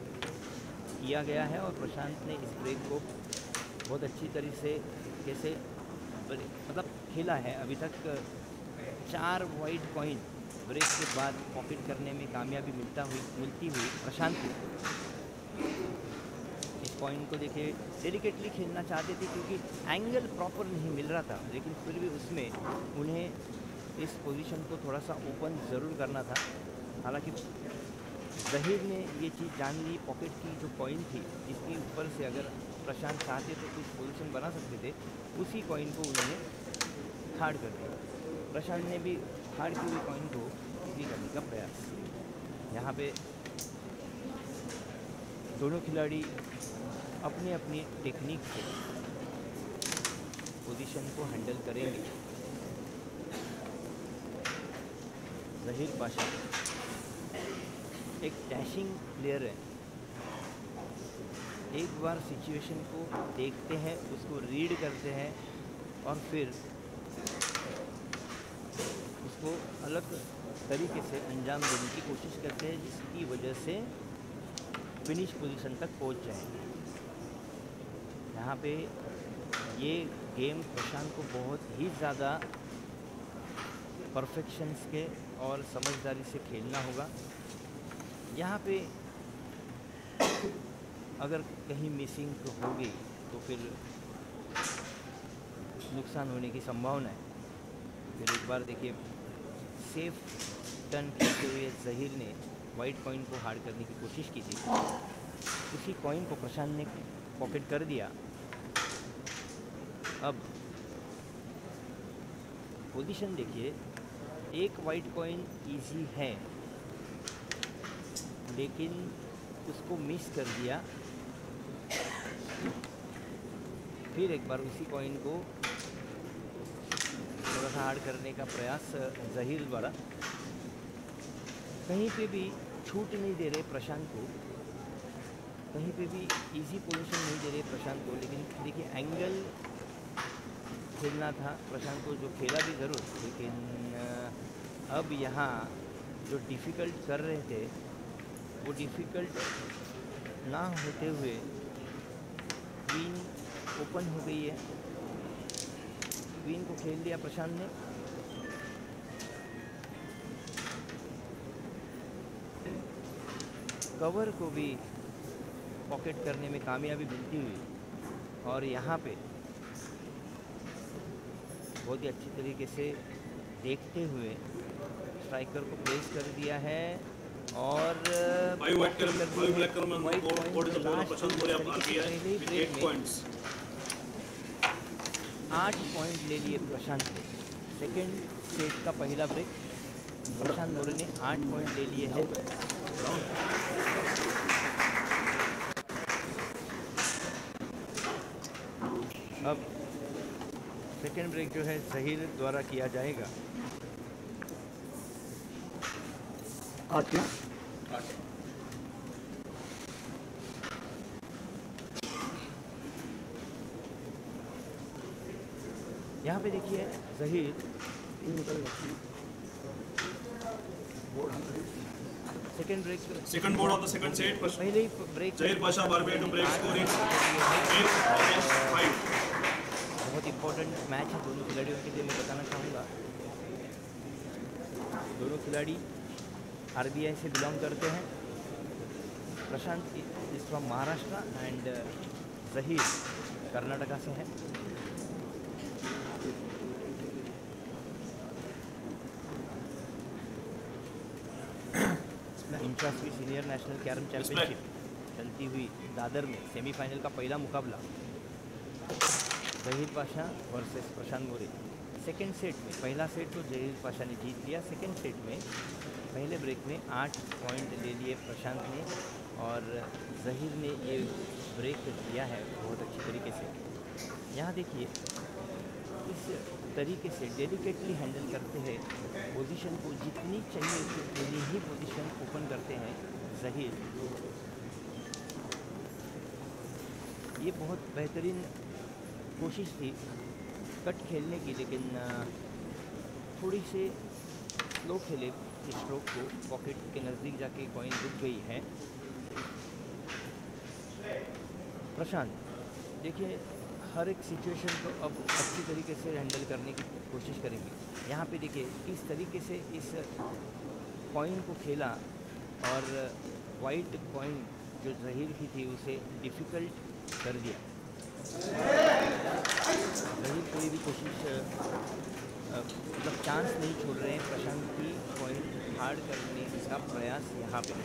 किया गया है, और प्रशांत ने इस ब्रेक को बहुत अच्छी तरीके से कैसे मतलब खेला है। अभी तक चार वाइट कॉइन ब्रेक के बाद पॉकेट करने में कामयाबी मिलता हुई मिलती हुई प्रशांत को। इस पॉइंट को देखिए डेलिकेटली खेलना चाहते थे, क्योंकि एंगल प्रॉपर नहीं मिल रहा था, लेकिन फिर भी उसमें उन्हें इस पोजीशन को थोड़ा सा ओपन ज़रूर करना था। हालांकि ज़हीर ने ये चीज़ जान ली, पॉकेट की जो कॉइन थी इसके ऊपर से अगर प्रशांत चाहते तो कुछ पोजीशन बना सकते थे, उसी कॉइन को उन्होंने खाड़ कर दिया। प्रशांत ने भी खाड़ की हुई कॉइन को इजी करने का प्रयास। यहाँ पे दोनों खिलाड़ी अपनी अपनी टेक्निक से पोजीशन को हैंडल करेंगे। ज़हीर पाशा एक डैशिंग प्लेयर है, एक बार सिचुएशन को देखते हैं, उसको रीड करते हैं, और फिर उसको अलग तरीके से अंजाम देने की कोशिश करते हैं, जिसकी वजह से फिनिश पोजीशन तक पहुंच जाएंगे। यहाँ पे ये गेम प्रशांत को बहुत ही ज़्यादा परफेक्शंस के और समझदारी से खेलना होगा। यहाँ पे अगर कहीं मिसिंग हो गई तो फिर नुकसान होने की संभावना है। फिर एक बार देखिए सेफ टर्न करते हुए ज़हीर ने वाइट कॉइन को हार्ड करने की कोशिश की थी, उसी कॉइन को प्रशांत ने पॉकेट कर दिया। अब पोजीशन देखिए, एक वाइट कॉइन इजी है, लेकिन उसको मिस कर दिया। फिर एक बार उसी कॉइन को थोड़ा सा हार्ड करने का प्रयास ज़हीर द्वारा। कहीं पे भी छूट नहीं दे रहे प्रशांत को, कहीं पे भी इजी पोजीशन नहीं दे रहे प्रशांत को, लेकिन देखिए एंगल खेलना था प्रशांत को, जो खेला भी ज़रूर, लेकिन अब यहाँ जो डिफ़िकल्ट कर रहे थे वो डिफ़िकल्ट ना होते हुए क्वीन ओपन हो गई है। क्वीन को खेल लिया प्रशांत ने। कवर को भी पॉकेट करने में कामयाबी मिलती हुई, और यहाँ पे बहुत ही अच्छी तरीके से देखते हुए स्ट्राइकर को प्लेस कर दिया है और फाइव वाइट कर फाइव ब्लैक कर में board board is board Prashant Maurya आप आरबीआई विद एट पॉइंट्स। आठ पॉइंट ले लिए प्रशांत ने। सेकेंड सेट का पहला ब्रेक प्रशांत मौर्य ने आठ पॉइंट ले लिए हैं। अब सेकेंड ब्रेक जो है ज़हीर द्वारा किया जाएगा। आठ ना यहाँ पे देखिए Zaheer second break second board of the second set पहले ही ब्रेक ज़हीर पाशा बारबीआई to break scoring eight against five. बहुत इंपॉर्टेंट मैच है दोनों खिलाड़ियों के लिए। मैं बताना चाहूँगा दोनों खिलाड़ी आरबीआई से बिलोंग करते हैं। Prashant is from Maharashtra and Zaheer Karnataka से है। इंट्रास्वी सीनियर नेशनल कैरम चैंपियनशिप चलती हुई दादर में सेमीफाइनल का पहला मुकाबला Zaheer Pasha versus Prashant Maurya. Second set में पहला सेट तो ज़हीर पाशा ने जीत लिया। सेकेंड सेट में पहले ब्रेक में आठ पॉइंट ले लिए प्रशांत ने और ज़हीर ने ये ब्रेक किया है बहुत अच्छी तरीके से। यहाँ देखिए इस तरीके से डेलिकेटली हैंडल करते हैं पोजीशन को, जितनी चाहिए उतनी ही पोजीशन ओपन करते हैं ज़हीर। ये बहुत बेहतरीन कोशिश थी कट खेलने की, लेकिन थोड़ी से स्लो खेले स्ट्रोक को, पॉकेट के नज़दीक जाके कॉइन रुक गई है। प्रशांत देखिए हर एक सिचुएशन को अब अच्छी तरीके से हैंडल करने की कोशिश करेंगे। यहाँ पे देखिए किस तरीके से इस कॉइन को खेला और वाइट कॉइन जो ज़हीर की थी उसे डिफ़िकल्ट कर दिया। ज़हीर कोई भी कोशिश मतलब चांस नहीं छोड़ रहे हैं प्रशांत की कॉइन हार्ड करने का प्रयास यहाँ पे।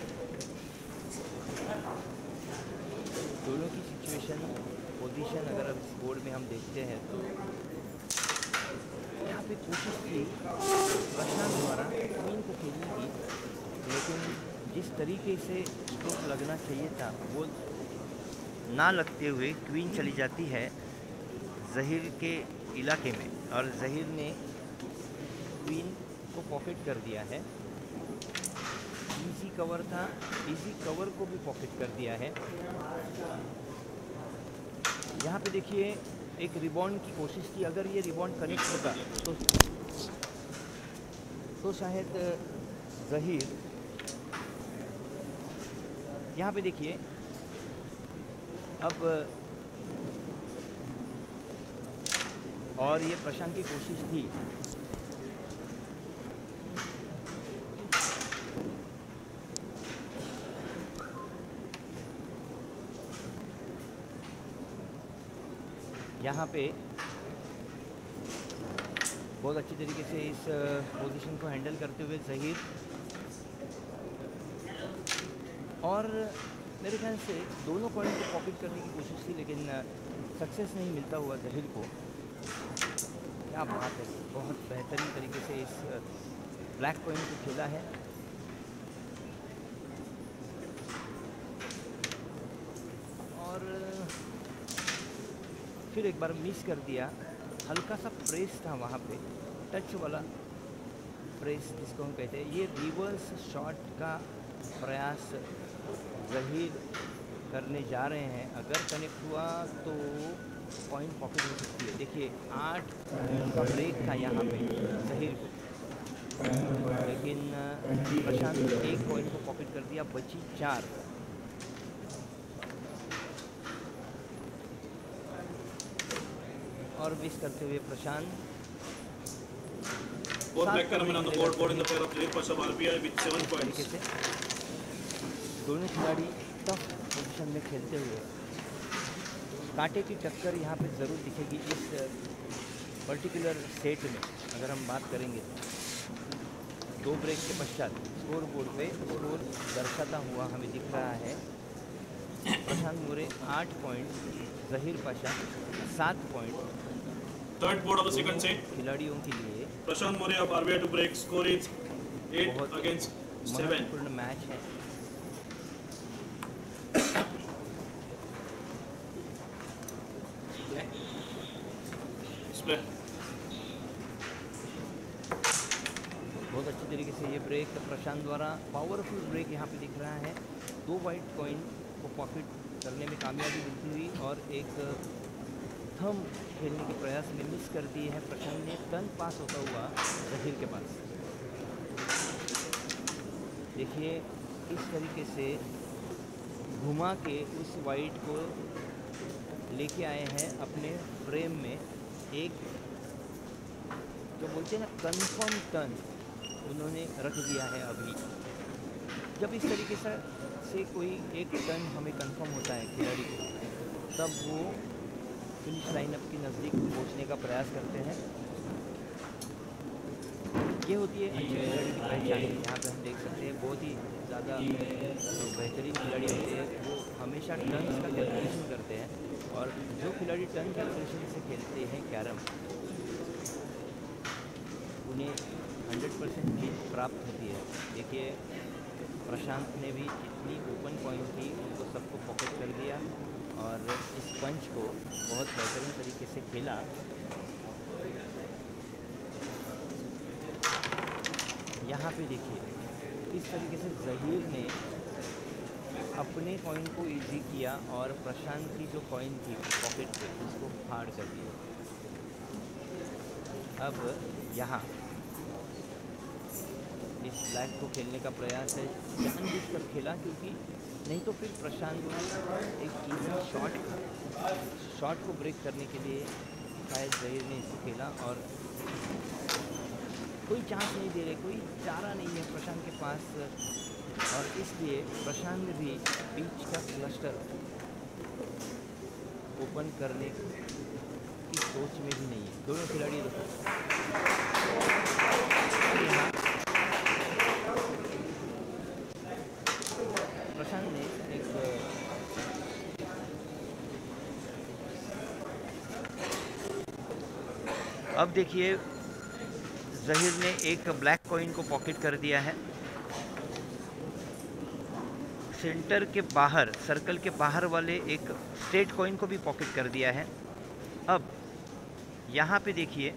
दोनों की सिचुएशन पोजीशन अगर अब इस बोर्ड में हम देखते हैं तो यहाँ पे कोशिश की प्रशांत द्वारा क्वीन को खेलने की, लेकिन जिस तरीके से स्ट्रोक लगना चाहिए था वो ना लगते हुए क्वीन चली जाती है ज़हीर के इलाके में और ज़हीर ने क्वीन को पॉकेट कर दिया है। इजी कवर था, इजी कवर को भी पॉकेट कर दिया है। यहाँ पे देखिए एक रिबाउंड की कोशिश की, अगर ये रिबाउंड कनेक्ट होता तो तो शायद ज़हीर। यहाँ पे देखिए अब और ये प्रशांत की कोशिश थी यहाँ पे बहुत अच्छी तरीके से इस पोजीशन को हैंडल करते हुए ज़हीर, और मेरे ख्याल से दोनों पॉइंट को पॉकेट करने की कोशिश की, लेकिन सक्सेस नहीं मिलता हुआ ज़हीर को। क्या बात है, बहुत बेहतरीन तरीके से इस ब्लैक पॉइंट को खेला है। और फिर एक बार मिस कर दिया, हल्का सा प्रेस था वहाँ पे, टच वाला प्रेस जिसको हम कहते हैं। ये रिवर्स शॉट का प्रयास ज़हीर करने जा रहे हैं, अगर कनेक्ट हुआ तो पॉइंट पॉकेट हो सकती है। देखिए आठ का ब्रेक था यहाँ पे ज़हीर को, लेकिन प्रशांत ने एक पॉइंट को पॉकेट कर दिया, बची चार। और मिस करते हुए Prashant. Both black caramel on the board, board in the pair of Zaheer Pasha RBI with seven points. दोनों खिलाड़ी टफ पोजीशन में खेलते हुए कांटे की टक्कर यहाँ पे ज़रूर दिखेगी इस पर्टिकुलर सेट में अगर हम बात करेंगे तो दो ब्रेक के पश्चात स्कोर बोर्ड पे स्कोर दर्शाता हुआ हमें दिख रहा है प्रशांत मोरे आठ पॉइंट, जहीर पाशा सात point. Third board of the second set खिलाड़ियों के लिए Prashant More of RBI to break, score is eight against seven. महत्वपूर्ण मैच है। बहुत अच्छी तरीके से ये ब्रेक प्रशांत द्वारा पावरफुल ब्रेक यहाँ पे दिख रहा है। दो वाइट कॉइन को पॉकेट करने में कामयाबी मिलती हुई और एक थम खेलने के प्रयास में मिस कर दी है प्रशांत ने। टर्न पास होता हुआ जहीर के पास। देखिए इस तरीके से घुमा के उस वाइट को लेके आए हैं अपने फ्रेम में। एक जो बोलते हैं ना कंफर्म टर्न उन्होंने रख दिया है अभी। जब इस तरीके से से कोई एक टर्न हमें कंफर्म होता है खिलाड़ी को, तब वो फिनिश लाइनअप के नज़दीक पहुंचने का प्रयास करते हैं। ये होती है अच्छे खिलाड़ी की पहचान। यहाँ पे हम देख सकते हैं बहुत ही ज़्यादा जो बेहतरीन खिलाड़ी होते हैं वो हमेशा टर्न्स का कैलकुलेशन करते हैं। और जो खिलाड़ी टर्न कैलकुलेशन से खेलते हैं कैरम, उन्हें हंड्रेड परसेंट जीत प्राप्त होती है। देखिए प्रशांत ने भी इतनी ओपन पॉइंट थी उनको सबको पॉकेट कर दिया और इस पंच को बहुत बेहतरीन तरीके से खेला। यहाँ पे देखिए इस तरीके से जहीर ने अपने कॉइन को इजी किया और प्रशांत की जो कॉइन थी पॉकेट पे उसको फाड़ कर दिया। अब यहाँ इस ब्लैक को खेलने का प्रयास है, जानबूझकर खेला क्योंकि नहीं तो फिर प्रशांत एक इजी शॉट शॉट को ब्रेक करने के लिए शायद जहीर ने इसे खेला। और कोई चांस नहीं दे रहे, कोई चारा नहीं है प्रशांत के पास और इसलिए प्रशांत भी बीच का क्लस्टर ओपन करने की सोच में भी नहीं है। दोनों खिलाड़ी प्रशांत ने एक अब देखिए जहीर ने एक ब्लैक कॉइन को पॉकेट कर दिया है। सेंटर के बाहर सर्कल के बाहर वाले एक स्ट्रेट कॉइन को भी पॉकेट कर दिया है। अब यहाँ पे देखिए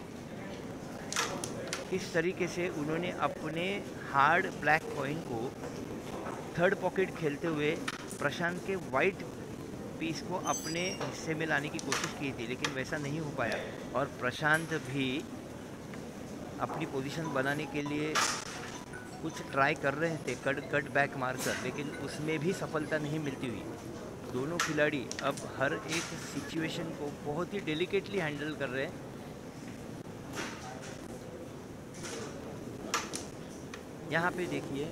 किस तरीके से उन्होंने अपने हार्ड ब्लैक कॉइन को थर्ड पॉकेट खेलते हुए प्रशांत के वाइट पीस को अपने हिस्से में लाने की कोशिश की थी, लेकिन वैसा नहीं हो पाया। और प्रशांत भी अपनी पोजीशन बनाने के लिए कुछ ट्राई कर रहे थे कट कट बैक मारकर, लेकिन उसमें भी सफलता नहीं मिलती हुई। दोनों खिलाड़ी अब हर एक सिचुएशन को बहुत ही डेलिकेटली हैंडल कर रहे हैं। यहाँ पे देखिए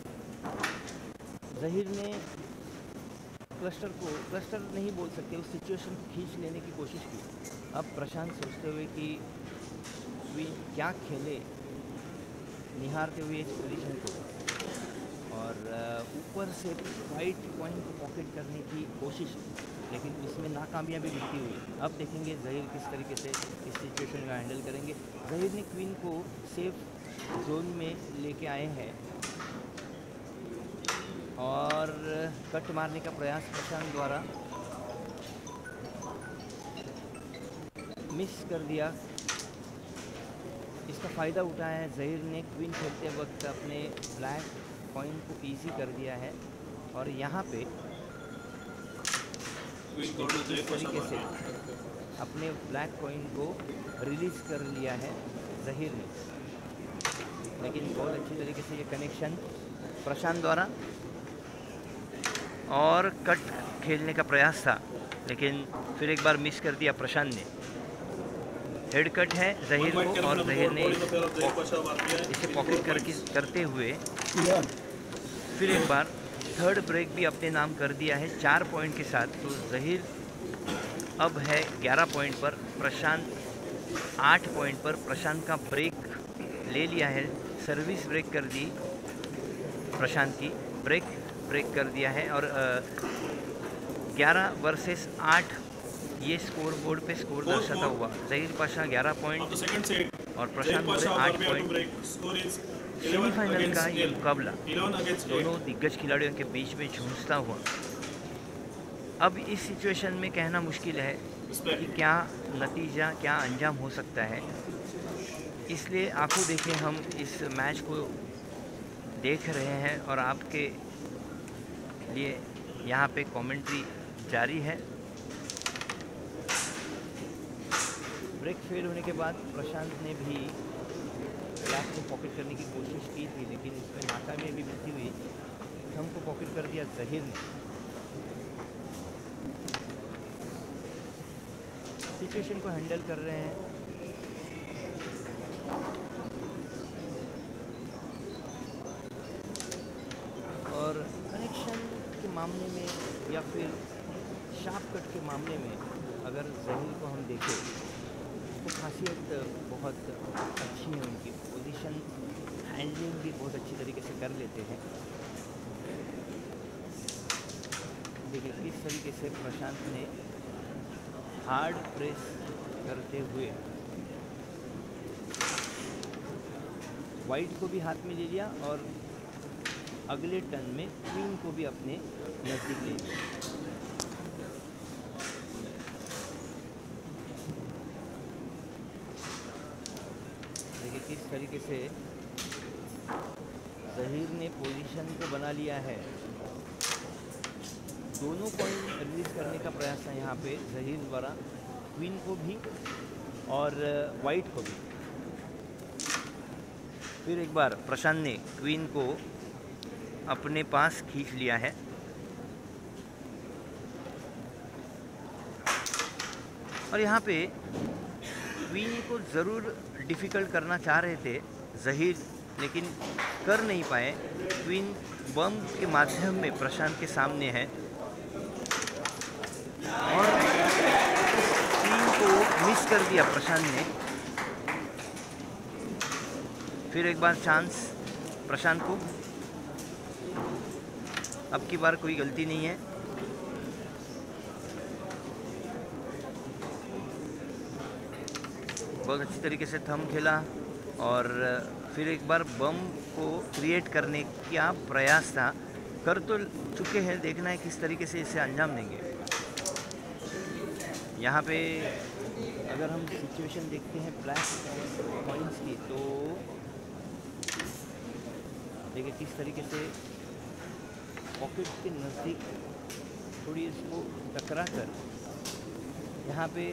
जहीर ने क्लस्टर को क्लस्टर नहीं बोल सकते, उस सिचुएशन को खींच लेने की कोशिश की। अब प्रशांत सोचते हुए कि वे क्या खेले, निहारते हुए इस पोजीशन को और ऊपर से वाइट कॉइन को पॉकेट करने की कोशिश, लेकिन उसमें नाकामयाबी मिलती हुई। अब देखेंगे जहीर किस तरीके से इस सिचुएशन का हैंडल करेंगे। जहीर ने क्वीन को सेफ जोन में लेके आए हैं और कट मारने का प्रयास प्रशांत द्वारा मिस कर दिया। इसका फ़ायदा उठाया है जहीर ने। क्वीन खेलते वक्त अपने ब्लैक कॉइन को इजी कर दिया है और यहाँ पे इस तरीके से अपने ब्लैक कॉइन को रिलीज़ कर लिया है जहीर ने। लेकिन बहुत अच्छी तरीके से ये कनेक्शन प्रशांत द्वारा और कट खेलने का प्रयास था, लेकिन फिर एक बार मिस कर दिया प्रशांत ने। हेड कट है जहीर को और जहीर ने इसे पॉकेट करके करते हुए फिर एक बार थर्ड ब्रेक भी अपने नाम कर दिया है चार पॉइंट के साथ। तो जहीर अब है ग्यारह पॉइंट पर, प्रशांत आठ पॉइंट पर प्रशांत का ब्रेक ले लिया है, सर्विस ब्रेक कर दी प्रशांत की, ब्रेक ब्रेक कर दिया है और ग्यारह वर्सेस आठ ये स्कोर बोर्ड पे स्कोर दर्शाता हुआ। ज़हीर पाशा ग्यारह पॉइंट और प्रशांत मोरे आठ पॉइंट। सेमीफाइनल का ये मुकाबला दोनों दिग्गज खिलाड़ियों के बीच में झूंझता हुआ। अब इस सिचुएशन में कहना मुश्किल है कि क्या नतीजा, क्या अंजाम हो सकता है, इसलिए आंखों देखे हम इस मैच को देख रहे हैं और आपके लिए यहाँ पे कमेंट्री जारी है। ब्रेक फेल होने के बाद प्रशांत ने भी ब्लैक को पॉकेट करने की कोशिश की थी, लेकिन इसमें नाकामी भी मिलती हुई थम को पॉकेट कर दिया ज़हीर ने। सिचुएशन को हैंडल कर रहे हैं और कनेक्शन के मामले में या फिर शार्प कट के मामले में अगर ज़हीर को हम देखें तो खासियत बहुत अच्छी है उनकी, पोजीशन हैंडलिंग भी बहुत अच्छी तरीके से कर लेते हैं। देखिए किस तरीके से प्रशांत ने हार्ड प्रेस करते हुए वाइट को भी हाथ में ले लिया और अगले टर्न में क्वीन को भी अपने नज़दीक ले लिया। देखिए किस तरीके से ज़हीर ने पोजीशन को बना लिया है। दोनों पॉइंट रिलीज करने का प्रयास है यहाँ पे ज़हीर द्वारा, क्वीन को भी और वाइट को भी। फिर एक बार प्रशांत ने क्वीन को अपने पास खींच लिया है और यहाँ पे क्वीन को ज़रूर डिफ़िकल्ट करना चाह रहे थे ज़हीर, लेकिन कर नहीं पाए। क्वीन बम के माध्यम में प्रशांत के सामने है और क्वीन को मिस कर दिया प्रशांत ने। फिर एक बार चांस प्रशांत को, अब की बार कोई गलती नहीं है। बहुत अच्छी तरीके से थंब खेला और फिर एक बार बम को क्रिएट करने का प्रयास था, कर तो चुके हैं, देखना है किस तरीके से इसे अंजाम देंगे। यहाँ पे अगर हम सिचुएशन देखते हैं ब्लैक पॉइंट्स की, तो देखिए किस तरीके से पॉकेट के नज़दीक थोड़ी इसको टकरा कर यहाँ पे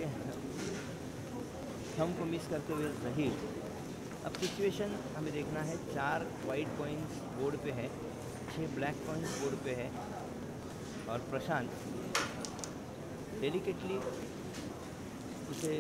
थंब को मिस करते हुए ज़हीर। अब सिचुएशन हमें देखना है, चार वाइट पॉइंट्स बोर्ड पे है, छः ब्लैक पॉइंट्स बोर्ड पे है और प्रशांत डेलिकेटली उसे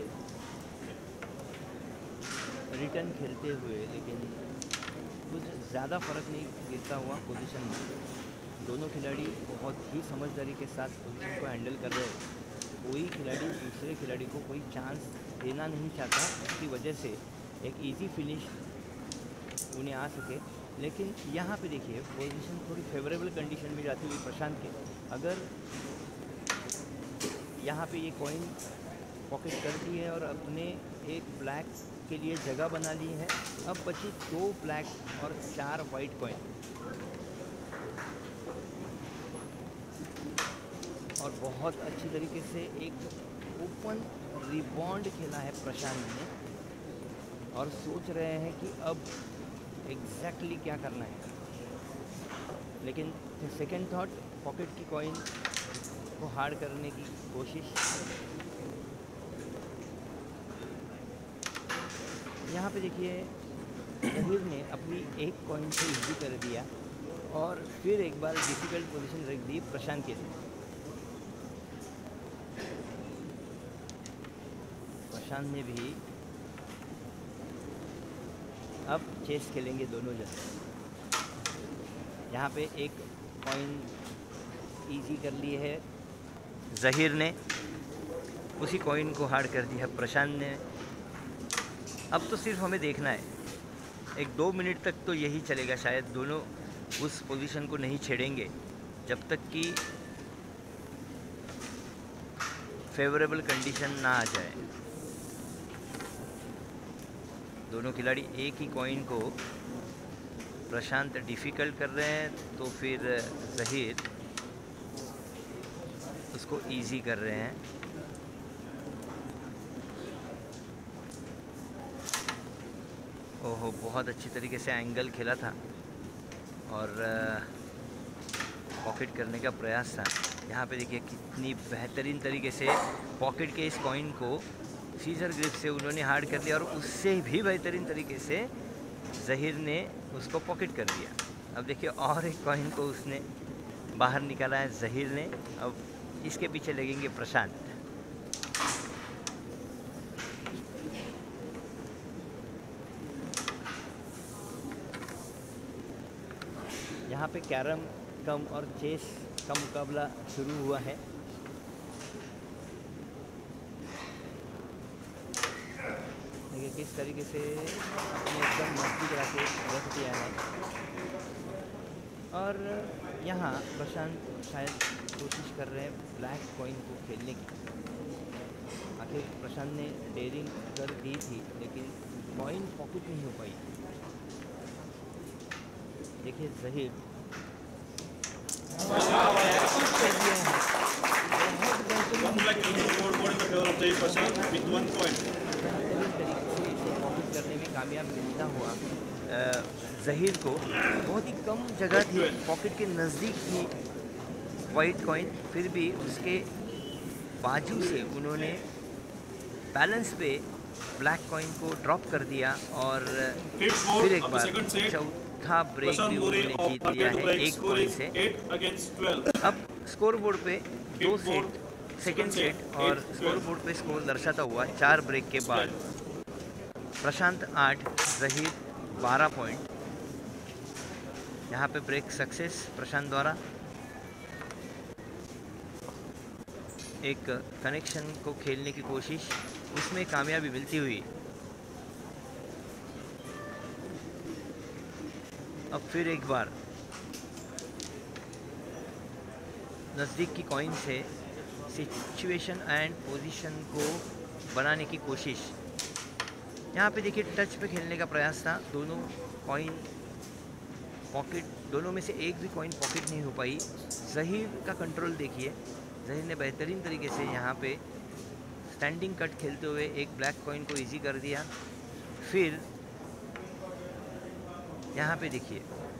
रिटर्न खेलते हुए, लेकिन कुछ ज़्यादा फर्क नहीं गिरता हुआ पोजीशन में। दोनों खिलाड़ी बहुत ही समझदारी के साथ पोजीशन को हैंडल कर रहे हैं। कोई खिलाड़ी दूसरे खिलाड़ी को कोई चांस देना नहीं चाहता, इसकी वजह से एक इजी फिनिश उन्हें आ सके। लेकिन यहाँ पे देखिए पोजीशन थोड़ी फेवरेबल कंडीशन में जाती हुई प्रशांत के, अगर यहाँ पे ये कॉइन पॉकेट कर दी है और अपने एक ब्लैक के लिए जगह बना ली है। अब बची दो ब्लैक और चार वाइट कॉइन और बहुत अच्छी तरीके से एक ओपन रिबाउंड खेला है प्रशांत ने और सोच रहे हैं कि अब एग्जैक्टली क्या करना है। लेकिन सेकेंड थॉट, पॉकेट की कॉइन को हार्ड करने की कोशिश। यहाँ पे देखिए ज़हीर ने अपनी एक कॉइन से इजी कर दिया और फिर एक बार डिफ़िकल्ट पोजीशन रख दी प्रशांत के लिए। प्रशांत ने भी अब चेस खेलेंगे दोनों जन। यहाँ पे एक कॉइन इजी कर ली है ज़हीर ने, उसी कॉइन को हार्ड कर दिया प्रशांत ने। अब तो सिर्फ हमें देखना है, एक दो मिनट तक तो यही चलेगा शायद। दोनों उस पोजीशन को नहीं छेड़ेंगे जब तक कि फेवरेबल कंडीशन ना आ जाए। दोनों खिलाड़ी एक ही कॉइन को, प्रशांत डिफ़िकल्ट कर रहे हैं तो फिर ज़हीर उसको इजी कर रहे हैं। ओहो, बहुत अच्छी तरीके से एंगल खेला था और पॉकेट करने का प्रयास था। यहाँ पे देखिए कितनी बेहतरीन तरीके से पॉकेट के इस कॉइन को सीजर ग्रिप से उन्होंने हार्ड कर लिया और उससे भी बेहतरीन तरीके से ज़हीर ने उसको पॉकेट कर दिया। अब देखिए और एक कॉइन को उसने बाहर निकाला है ज़हीर ने। अब इसके पीछे लगेंगे प्रशांत। यहाँ पे कैरम कम और चेस का मुकाबला शुरू हुआ है। देखिए किस तरीके से अपने एकदम नज़दीक रखे रख दिया है। और यहाँ प्रशांत शायद कोशिश कर रहे हैं ब्लैक कॉइन को खेलने की। आखिर प्रशांत ने डेयरिंग कर दी थी लेकिन कॉइन पॉकेट नहीं हो पाई। देखिए ज़हीर करने में कामयाब मिलता हुआ ज़हीर को बहुत ही कम जगह थी, पॉकेट के नज़दीक थी वाइट कॉइन, फिर भी उसके बाजू से उन्होंने बैलेंस पे ब्लैक कॉइन को ड्रॉप कर दिया और फिर एक बार चौथा ब्रेक भी उन्होंने जीत लिया है एक कॉइन से। अब स्कोर बोर्ड पे दो सेट, सेकेंड सेट और स्कोर बोर्ड पे स्कोर दर्शाता हुआ चार ब्रेक के बाद प्रशांत आठ, ज़हीर बारह पॉइंट। यहाँ पे ब्रेक सक्सेस प्रशांत द्वारा। एक कनेक्शन को खेलने की कोशिश, उसमें कामयाबी मिलती हुई। अब फिर एक बार नज़दीक की कॉइन से सिचुएशन एंड पोजीशन को बनाने की कोशिश। यहाँ पे देखिए टच पे खेलने का प्रयास था। दोनों कॉइन पॉकेट, दोनों में से एक भी कॉइन पॉकेट नहीं हो पाई। ज़हीर का कंट्रोल देखिए, ज़हीर ने बेहतरीन तरीके से यहाँ पे स्टैंडिंग कट खेलते हुए एक ब्लैक कॉइन को इजी कर दिया। फिर यहाँ पे देखिए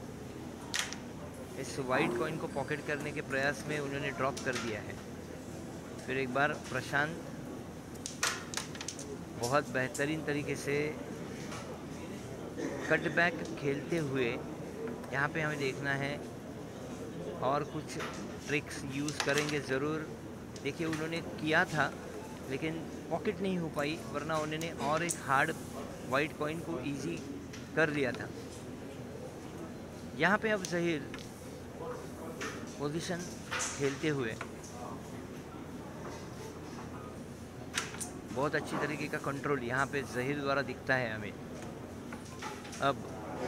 इस वाइट कॉइन को पॉकेट करने के प्रयास में उन्होंने ड्रॉप कर दिया है। फिर एक बार प्रशांत बहुत बेहतरीन तरीके से कटबैक खेलते हुए, यहाँ पे हमें देखना है और कुछ ट्रिक्स यूज़ करेंगे ज़रूर। देखिए उन्होंने किया था लेकिन पॉकेट नहीं हो पाई, वरना उन्होंने और एक हार्ड वाइट कॉइन को इजी कर लिया था। यहाँ पे अब ज़हीर पोजीशन खेलते हुए बहुत अच्छी तरीके का कंट्रोल यहाँ पे ज़हीर द्वारा दिखता है हमें। अब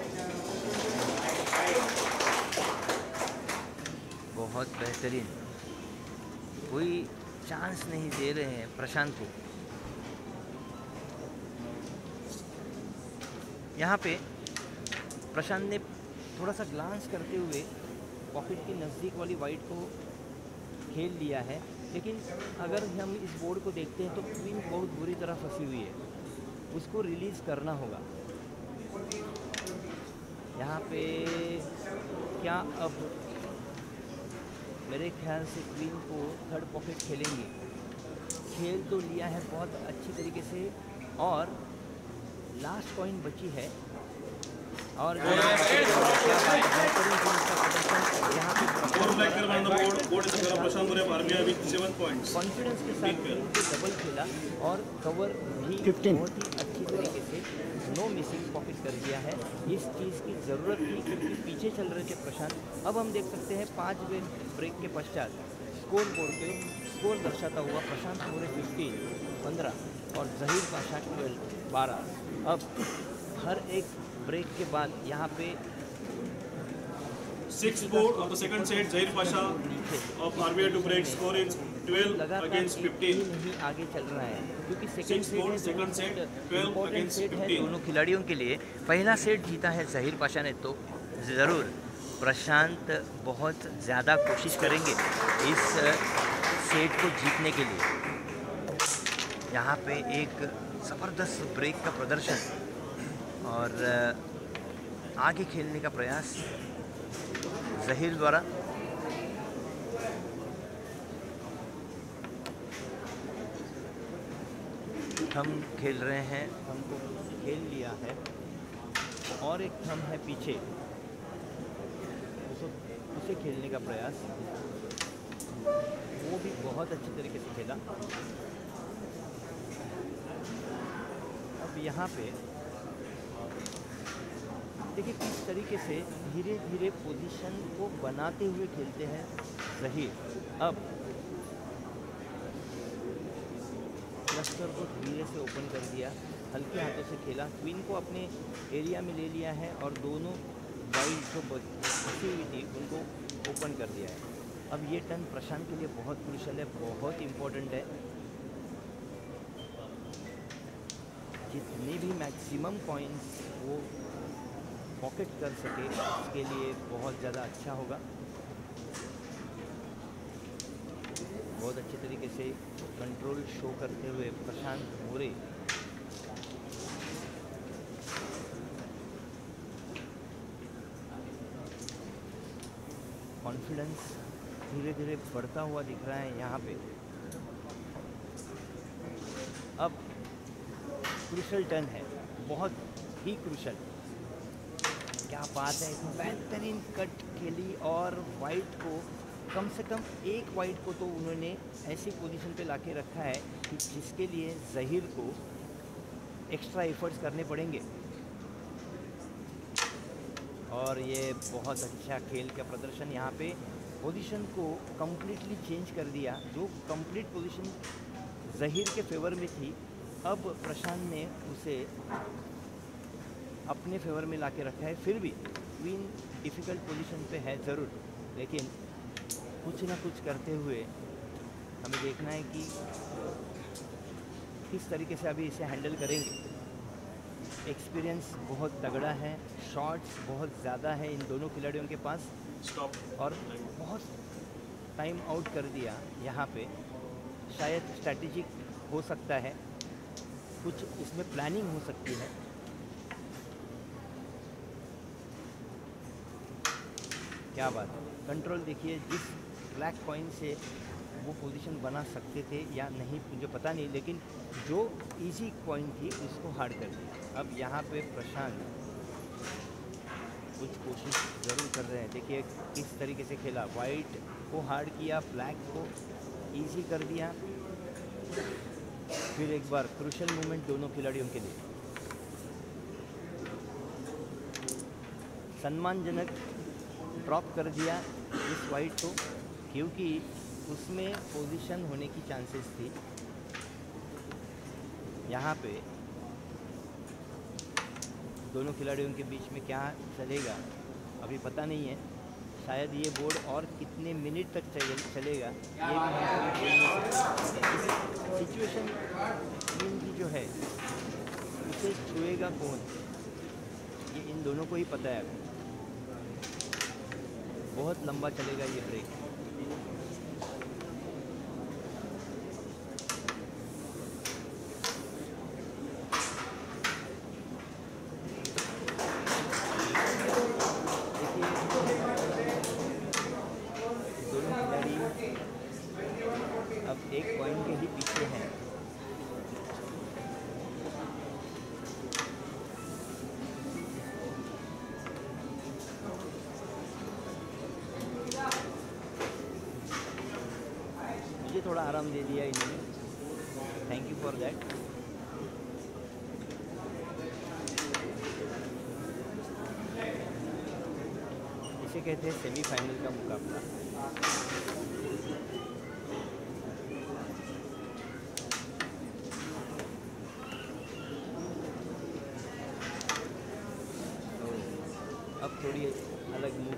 बहुत बेहतरीन, कोई चांस नहीं दे रहे हैं प्रशांत को। यहाँ पे प्रशांत ने थोड़ा सा ग्लांस करते हुए पॉकेट के नज़दीक वाली वाइट को खेल लिया है, लेकिन अगर हम इस बोर्ड को देखते हैं तो क्वीन बहुत बुरी तरह फंसी हुई है, उसको रिलीज़ करना होगा। यहाँ पे क्या अब मेरे ख्याल से क्वीन को थर्ड पॉकेट खेलेंगे। खेल तो लिया है बहुत अच्छी तरीके से और लास्ट कॉइन बची है और कॉन्फिडेंस के साथ डबल खेला और कवर भी बहुत ही अच्छी तरीके से नो मिसिंग पॉकेट कर दिया है। इस चीज़ की ज़रूरत थी क्योंकि पीछे चल रहे थे प्रशांत। अब हम देख सकते हैं पाँच ब्रेक के पश्चात स्कोर बोर्ड पे स्कोर दर्शाता हुआ प्रशांत मोरे फिफ्टीन पंद्रह और जहीर पाशा ट्वेल्व बारह। अब हर एक ब्रेक के बाद यहाँ पे six four of the second set, Zahir Pasha of R B I to break score is twelve against fifteen. ही आगे चल रहा है क्योंकि Six second four, set second set, twelve important against set है fifteen. दोनों खिलाड़ियों के लिए। पहला सेट जीता है जहीर पाशा ने, तो ज़रूर प्रशांत बहुत ज़्यादा कोशिश करेंगे इस सेट को जीतने के लिए। यहाँ पे एक ज़बरदस्त ब्रेक का प्रदर्शन और आगे खेलने का प्रयास जहीर द्वारा। थम खेल रहे हैं, थम को खेल लिया है और एक थम है पीछे, उसे उसे खेलने का प्रयास, वो भी बहुत अच्छी तरीके से खेला। अब यहाँ पे देखिए किस तरीके से धीरे धीरे पोजीशन को बनाते हुए खेलते हैं जहीर। अब क्लस्टर को धीरे से ओपन कर दिया, हल्के हाथों से खेला, क्वीन को अपने एरिया में ले लिया है और दोनों वाइड जो बची हुई थी उनको ओपन कर दिया है। अब ये टर्न प्रशांत के लिए बहुत क्रूशल है, बहुत इम्पोर्टेंट है। जितने भी मैक्सिमम पॉइंट्स वो पॉकेट कर सके उसके लिए बहुत ज़्यादा अच्छा होगा। बहुत अच्छे तरीके से कंट्रोल शो करते हुए प्रशांत मोरे कॉन्फिडेंस धीरे धीरे बढ़ता हुआ दिख रहा है यहाँ पे। अब क्रूशल टर्न है, बहुत ही क्रूशल। क्या बात है, बेहतरीन कट खेली और वाइट को कम से कम एक वाइट को तो उन्होंने ऐसी पोजीशन पे लाके रखा है कि जिसके लिए जहीर को एक्स्ट्रा एफर्ट्स करने पड़ेंगे। और ये बहुत अच्छा खेल का प्रदर्शन, यहाँ पे पोजीशन को कम्प्लीटली चेंज कर दिया। जो कंप्लीट पोजीशन जहीर के फेवर में थी, अब प्रशांत ने उसे अपने फेवर में लाके रखा है। फिर भी क्वीन डिफ़िकल्ट पोजीशन पे है ज़रूर, लेकिन कुछ ना कुछ करते हुए हमें देखना है कि किस तरीके से अभी इसे हैंडल करेंगे। एक्सपीरियंस बहुत तगड़ा है, शॉट्स बहुत ज़्यादा है इन दोनों खिलाड़ियों के पास, Stop. और बहुत टाइम आउट कर दिया यहाँ पे। शायद स्ट्रैटेजिक हो सकता है, कुछ इसमें प्लानिंग हो सकती है। क्या बात है, कंट्रोल देखिए, जिस ब्लैक पॉइंट से वो पोजीशन बना सकते थे या नहीं मुझे पता नहीं, लेकिन जो इजी पॉइंट थी उसको हार्ड कर दिया। अब यहाँ पे प्रशांत कुछ कोशिश ज़रूर कर रहे हैं। देखिए किस तरीके से खेला, वाइट को हार्ड किया, ब्लैक को इजी कर दिया। फिर एक बार क्रूशल मूवमेंट दोनों खिलाड़ियों के लिए, सम्मानजनक ड्रॉप कर दिया इस वाइट को, क्योंकि उसमें पोजीशन होने की चांसेस थी। यहाँ पे दोनों खिलाड़ियों के बीच में क्या चलेगा अभी पता नहीं है। शायद ये बोर्ड और कितने मिनट तक चले चलेगा ये भी हम कभी बोल नहीं सकते। सिचुएशन टीम की जो है उसे छुएगा कौन, ये इन दोनों को ही पता है। अभी बहुत लंबा चलेगा ये ब्रेक। दोनों खिलाड़ी अब एक पॉइंट के ही पीछे हैं। मुझे थोड़ा आराम दे दिया इन्होंने, थैंक यू फॉर दैट। इसे कहते हैं सेमीफाइनल का मुकाबला।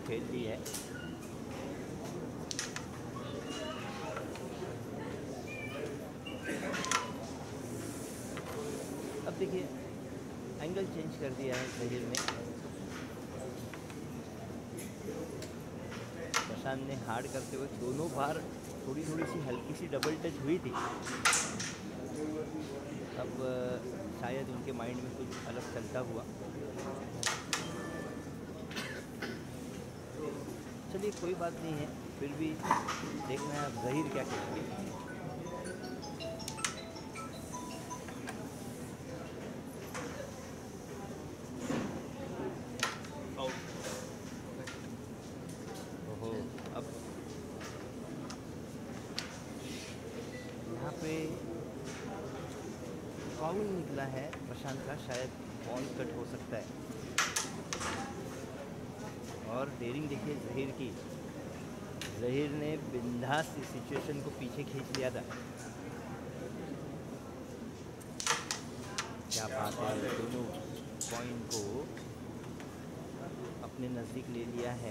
खेल ली है। अब देखिए एंगल चेंज कर दिया है जहीर ने। प्रशांत ने हार्ड करते हुए दोनों बार थोड़ी थोड़ी सी हल्की सी डबल टच हुई थी। अब शायद उनके माइंड में कुछ अलग चलता हुआ। चलिए कोई बात नहीं है, फिर भी देखना है अब जहीर क्या खेलेंगे। ओहो, अब यहाँ पे फाउल निकला है प्रशांत का, शायद बॉल कट हो सकता है। और डेयरिंग देखिए जहीर की। जहीर ने बिंदास इस सिचुएशन को पीछे खींच लिया था। क्या बात है, दोनों पॉइंट को अपने नज़दीक ले लिया है।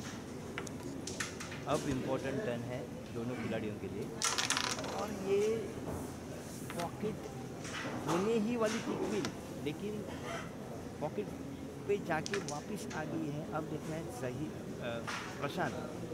अब इम्पोर्टेंट टर्न है दोनों खिलाड़ियों के लिए। और ये पॉकेट होने ही वाली थी क्वीन, लेकिन पॉकेट पे जाके वापस आ गई है। अब देखना है जहीर प्रशांत।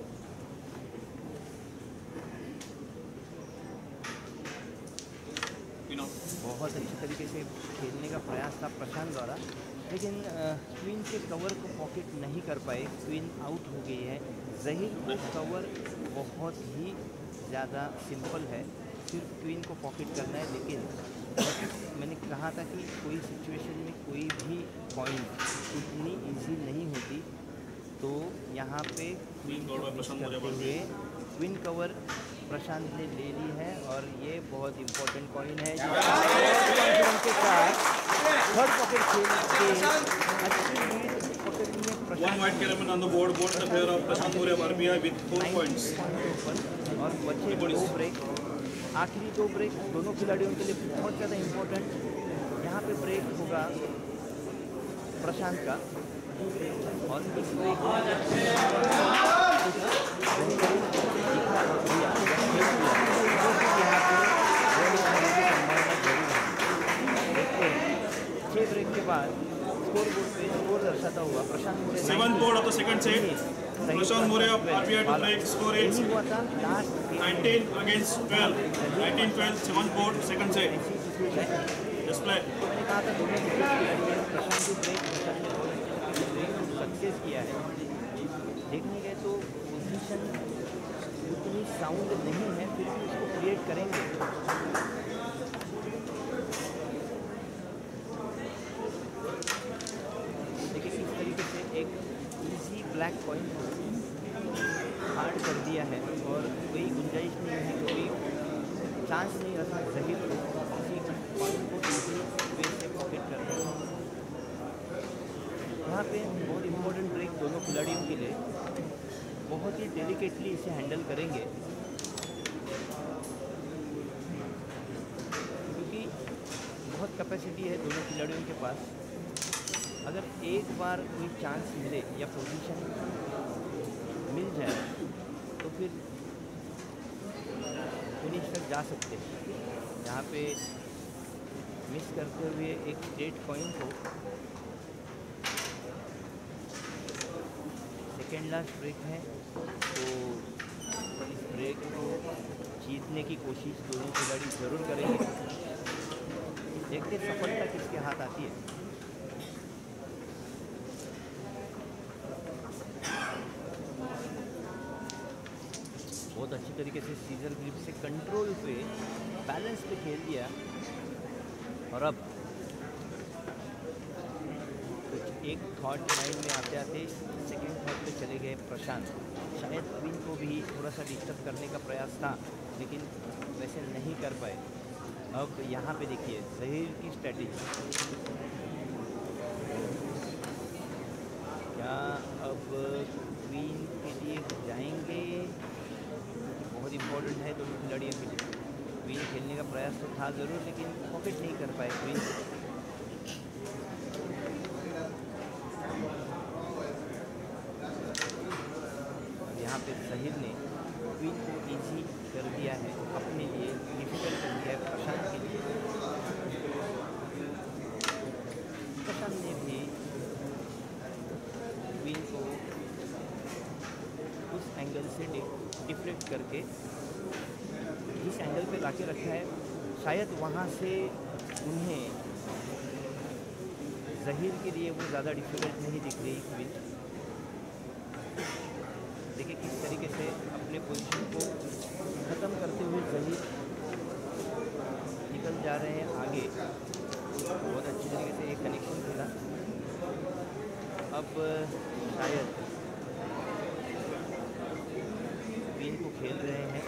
बहुत अच्छी तरीके से खेलने का प्रयास था प्रशांत द्वारा, लेकिन क्वीन के कवर को पॉकेट नहीं कर पाए। क्वीन आउट हो गई है। जहीर को कवर बहुत ही ज़्यादा सिंपल है, सिर्फ क्वीन को पॉकेट करना है। लेकिन मैंने कहा था कि कोई सिचुएशन में कोई भी पॉइंट इतनी इजी नहीं होती, तो यहाँ पे क्वीन को मिस करते हुए क्वीन कवर प्रशांत ने ले ली है। और ये बहुत इम्पोर्टेंट कॉइन है के साथ थर्ड पॉकेट खेल के अच्छी लीड पकड़नी है प्रशांत। One white caramel on the board, board in the favor of Prashant Moria of R B I with four points. और बचे दो ब्रेक, आखिरी दो ब्रेक दोनों खिलाड़ियों के लिए बहुत ज़्यादा इम्पोर्टेंट। यहाँ पे ब्रेक होगा प्रशांत का, और इस ब्रेक छः ब्रेक के बाद स्कोर बोर्ड पे स्कोर दर्शाता हुआ प्रशांत मोरे Seventh board of the second set. Prashant Moria of R B I to break score is हुआ था last nineteen against twelve. nineteen twelve, seventh board, second set. Display. मैंने कहा था दोनों खिलाड़ी प्रशांत की ब्रेक प्रशांत ने बहुत अच्छे ब्रेक सक्सेस किया है। देखने गए तो पोजीशन उतनी साउंड नहीं है, फिर भी उसको क्रिएट करेंगे। देखिए किस तरीके से एक इजी ब्लैक पॉइंट को हार्ड कर दिया है, और कोई गुंजाइश नहीं है, कोई चांस नहीं रखा जहीर को किसी पॉइंट को इजी वे से पॉकेट करने का। यहाँ पे बहुत इम्पोर्टेंट ब्रेक दोनों खिलाड़ियों के लिए, बहुत ही डेलिकेटली इसे हैंडल करेंगे, क्योंकि बहुत कैपेसिटी है दोनों खिलाड़ियों के पास। अगर एक बार कोई चांस मिले या पोजीशन मिल जाए तो फिर फिनिश तक जा सकते हैं। यहाँ पे मिस करते हुए एक स्ट्रेट पॉइंट हो। सेकेंड लास्ट ब्रेक है, तो इस ब्रेक को जीतने की कोशिश दोनों खिलाड़ी ज़रूर करेंगे। देखते सफलता किसके हाथ आती है। बहुत अच्छी तरीके से सीजर ग्रिप से कंट्रोल पे बैलेंस पे खेल दिया। और अब कुछ एक थॉट माइंड में आते आते सेकेंड थॉट पे चले गए प्रशांत। शायद क्वीन को भी थोड़ा सा डिस्टर्ब करने का प्रयास था, लेकिन वैसे नहीं कर पाए। अब यहाँ पे देखिए जहीर की स्ट्रेटेजी, क्या अब क्वीन के लिए जाएंगे? बहुत इम्पोर्टेंट है दोनों खिलाड़ियों के लिए। क्वीन खेलने का प्रयास तो था ज़रूर, लेकिन पॉकेट नहीं कर पाए क्वीन। के जिस एंगल पे लाके रखा है, शायद वहाँ से उन्हें ज़हीर के लिए वो ज़्यादा डिफिकल्ट नहीं दिख रही क्वीन। देखिए किस तरीके से अपने पोजीशन को ख़त्म करते हुए ज़हीर निकल जा रहे हैं आगे। बहुत अच्छी तरीके से एक कनेक्शन खेला। अब शायद क्वीन को खेल रहे हैं।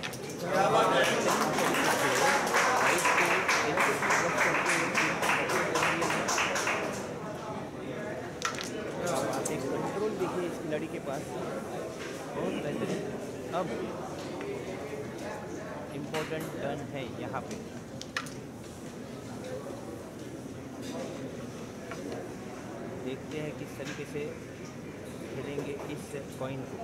एक कंट्रोल देखिए इस खिलाड़ी के पास, बहुत बेहतरीन। अब इम्पोर्टेंट टर्न है यहाँ पे। देखते हैं किस तरीके से खेलेंगे इस कॉइन को।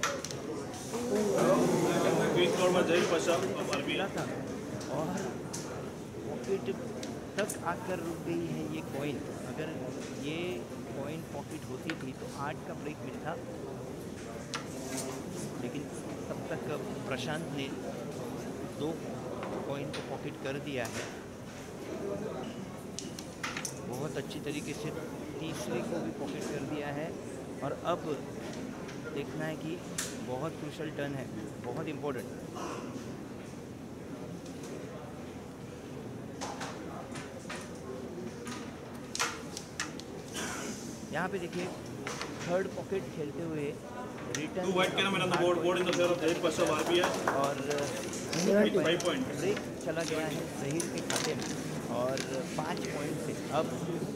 मिला था और पॉकेट तक आकर रुक गई है ये कॉइन। अगर ये कॉइन पॉकेट होती थी तो आठ का ब्रेक मिलता, लेकिन तब तक प्रशांत ने दो कॉइन को पॉकेट कर दिया है। बहुत अच्छी तरीके से तीसरे को भी पॉकेट कर दिया है। और अब देखना है कि बहुत क्रूशल टर्न है, बहुत इम्पोर्टेंट। यहाँ पे देखिए थर्ड पॉकेट खेलते हुए रिटर्न और ब्रेक चला गया है ज़हीर के खाते में और पाँच पॉइंट से अब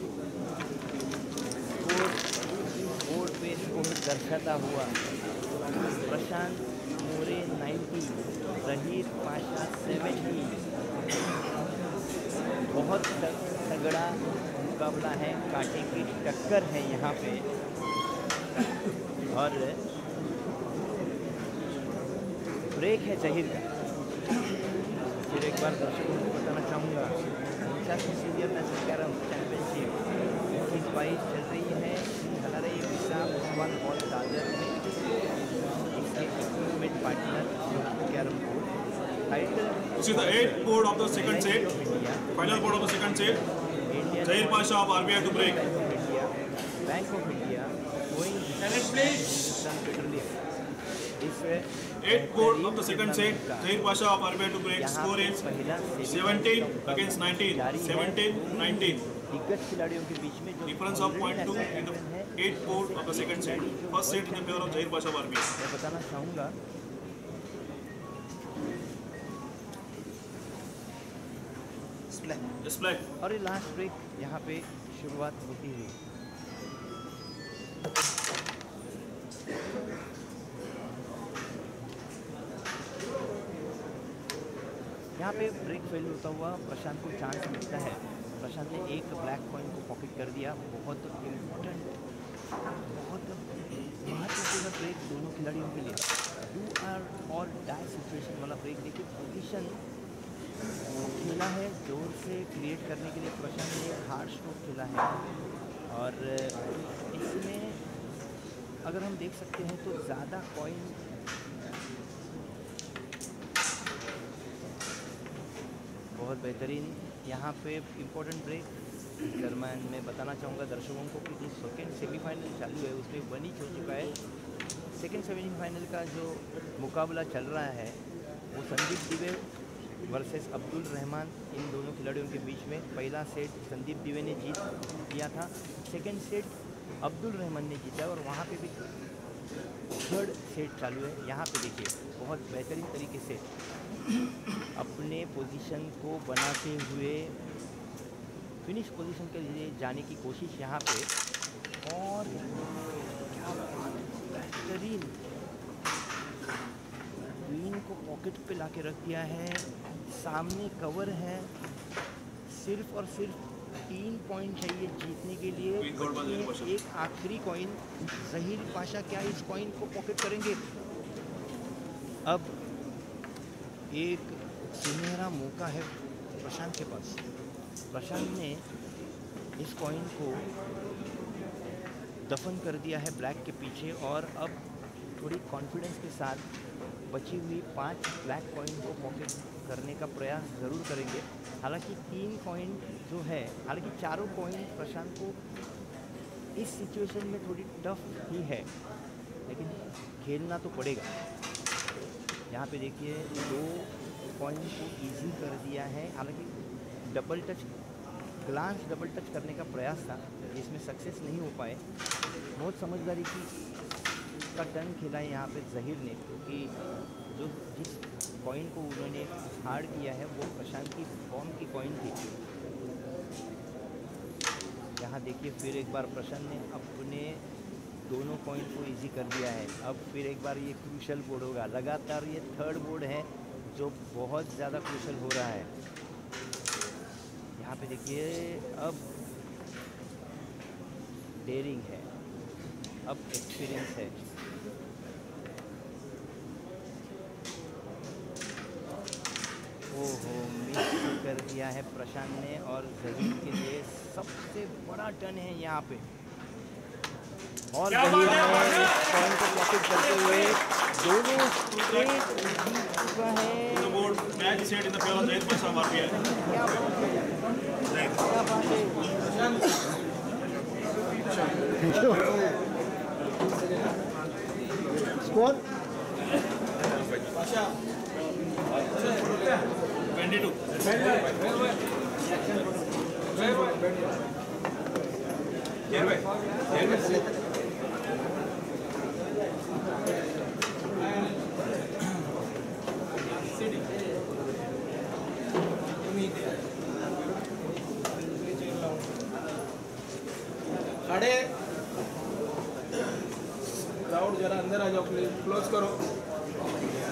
स्कोर बोर्ड पे स्कोर दर्शाता हुआ प्रशांत मोरे नाइन्टी, ज़हीर पाशा सेवेंटी। बहुत तगड़ा मुकाबला है, कांटे की टक्कर है यहाँ पे। और ब्रेक है ज़हीर का। फिर एक बार दर्शकों को बताना चाहूँगा, उनचासी सीनियर नेशनल कैरम चैंपियनशिप इक्कीस बाईस चल रही है हलारई वन बॉल दादर में। इसके equipment partner carrom board title This is the eighth board of the second set. Final board of the second set. Zahir Pasha of R B I to break. Bank of India Eighth board of the second set. Zahir Pasha of R B I to break. Score is seventeen against nineteen. seventeen nineteen. दिग्गज खिलाड़ियों के बीच में Difference of point two in the eighth board of the second set. First set in the favor of Zahir Pasha of R B I. मैं बताना चाहूँगा और ये last break यहाँ पे शुरुआत होती हुई। यहाँ पे ब्रेक फेल होता हुआ प्रशांत को चांस मिलता है। प्रशांत ने एक ब्लैक कॉइन को पॉकेट कर दिया। बहुत इम्पोर्टेंट, बहुत महत्वपूर्ण ब्रेक दोनों खिलाड़ियों के लिए। डू आर और डाई सिचुएशन वाला ब्रेक। देखिए पोजीशन खेला है जोर से क्रिएट करने के लिए। प्रशांत ने हार्ड स्ट्रोक खेला है और इसमें अगर हम देख सकते हैं तो ज़्यादा कॉइन बहुत बेहतरीन यहाँ पे इम्पोर्टेंट ब्रेक। दरम्यान मैं बताना चाहूँगा दर्शकों को कि जो सेकेंड सेमीफाइनल चालू है उसमें वन ईच हो चुका है। सेकेंड सेमीफाइनल का जो मुकाबला चल रहा है वो संदीप दुबे वर्सेस अब्दुल रहमान, इन दोनों खिलाड़ियों के बीच में। पहला सेट संदीप दुबे ने जीत लिया था, सेकंड सेट अब्दुल रहमान ने जीता और वहाँ पे भी थर्ड सेट चालू है। यहाँ पे देखिए बहुत बेहतरीन तरीके से अपने पोजीशन को बनाते हुए फिनिश पोजीशन के लिए जाने की कोशिश यहाँ पे। और क्या बेहतरीन क्वीन को पॉकेट पे लाके रख दिया है। सामने कवर है, सिर्फ और सिर्फ तीन पॉइंट चाहिए जीतने के लिए। एक आखिरी कॉइन ज़हीर पाशा क्या इस कॉइन को पॉकेट करेंगे? अब एक सुनहरा मौका है प्रशांत के पास। प्रशांत ने इस कॉइन को दफन कर दिया है ब्लैक के पीछे और अब थोड़ी कॉन्फिडेंस के साथ बची हुई पांच ब्लैक कॉइन को पॉकेट करने का प्रयास ज़रूर करेंगे। हालांकि तीन कॉइन जो है, हालांकि चारों कॉइन प्रशांत को इस सिचुएशन में थोड़ी टफ ही है, लेकिन खेलना तो पड़ेगा। यहाँ पे देखिए दो कॉइन को इजी कर दिया है। हालांकि double touch, glance double touch करने का प्रयास था, इसमें सक्सेस नहीं हो पाए। बहुत समझदारी की का टर्न खेला है यहाँ पे ज़हीर ने, क्योंकि जो जिस कॉइन को उन्होंने हार्ड किया है वो प्रशांत की फॉर्म की कॉइन थी। यहाँ देखिए फिर एक बार प्रशांत ने अपने दोनों कॉइन को इजी कर दिया है। अब फिर एक बार ये क्रूशल बोर्ड होगा, लगातार ये थर्ड बोर्ड है जो बहुत ज़्यादा क्रूशल हो रहा है। यहाँ पे देखिए अब डेयरिंग है, अब एक्सपीरियंस है। ओहो, मिस कर दिया है प्रशांत ने, और ज़हीर के लिए सबसे बड़ा टर्न है यहाँ पे। और ज़हीर ने कॉइन को पॉकेट करते हुए दोनों स्ट्रेट जीत चुका है। The board match is set in the favor of Zahid Pasha of R B I. क्या बात है, क्या बात है। Score twenty-two. खड़े क्राउड जरा अंदर आ जाओ, प्लीज क्लोज करो।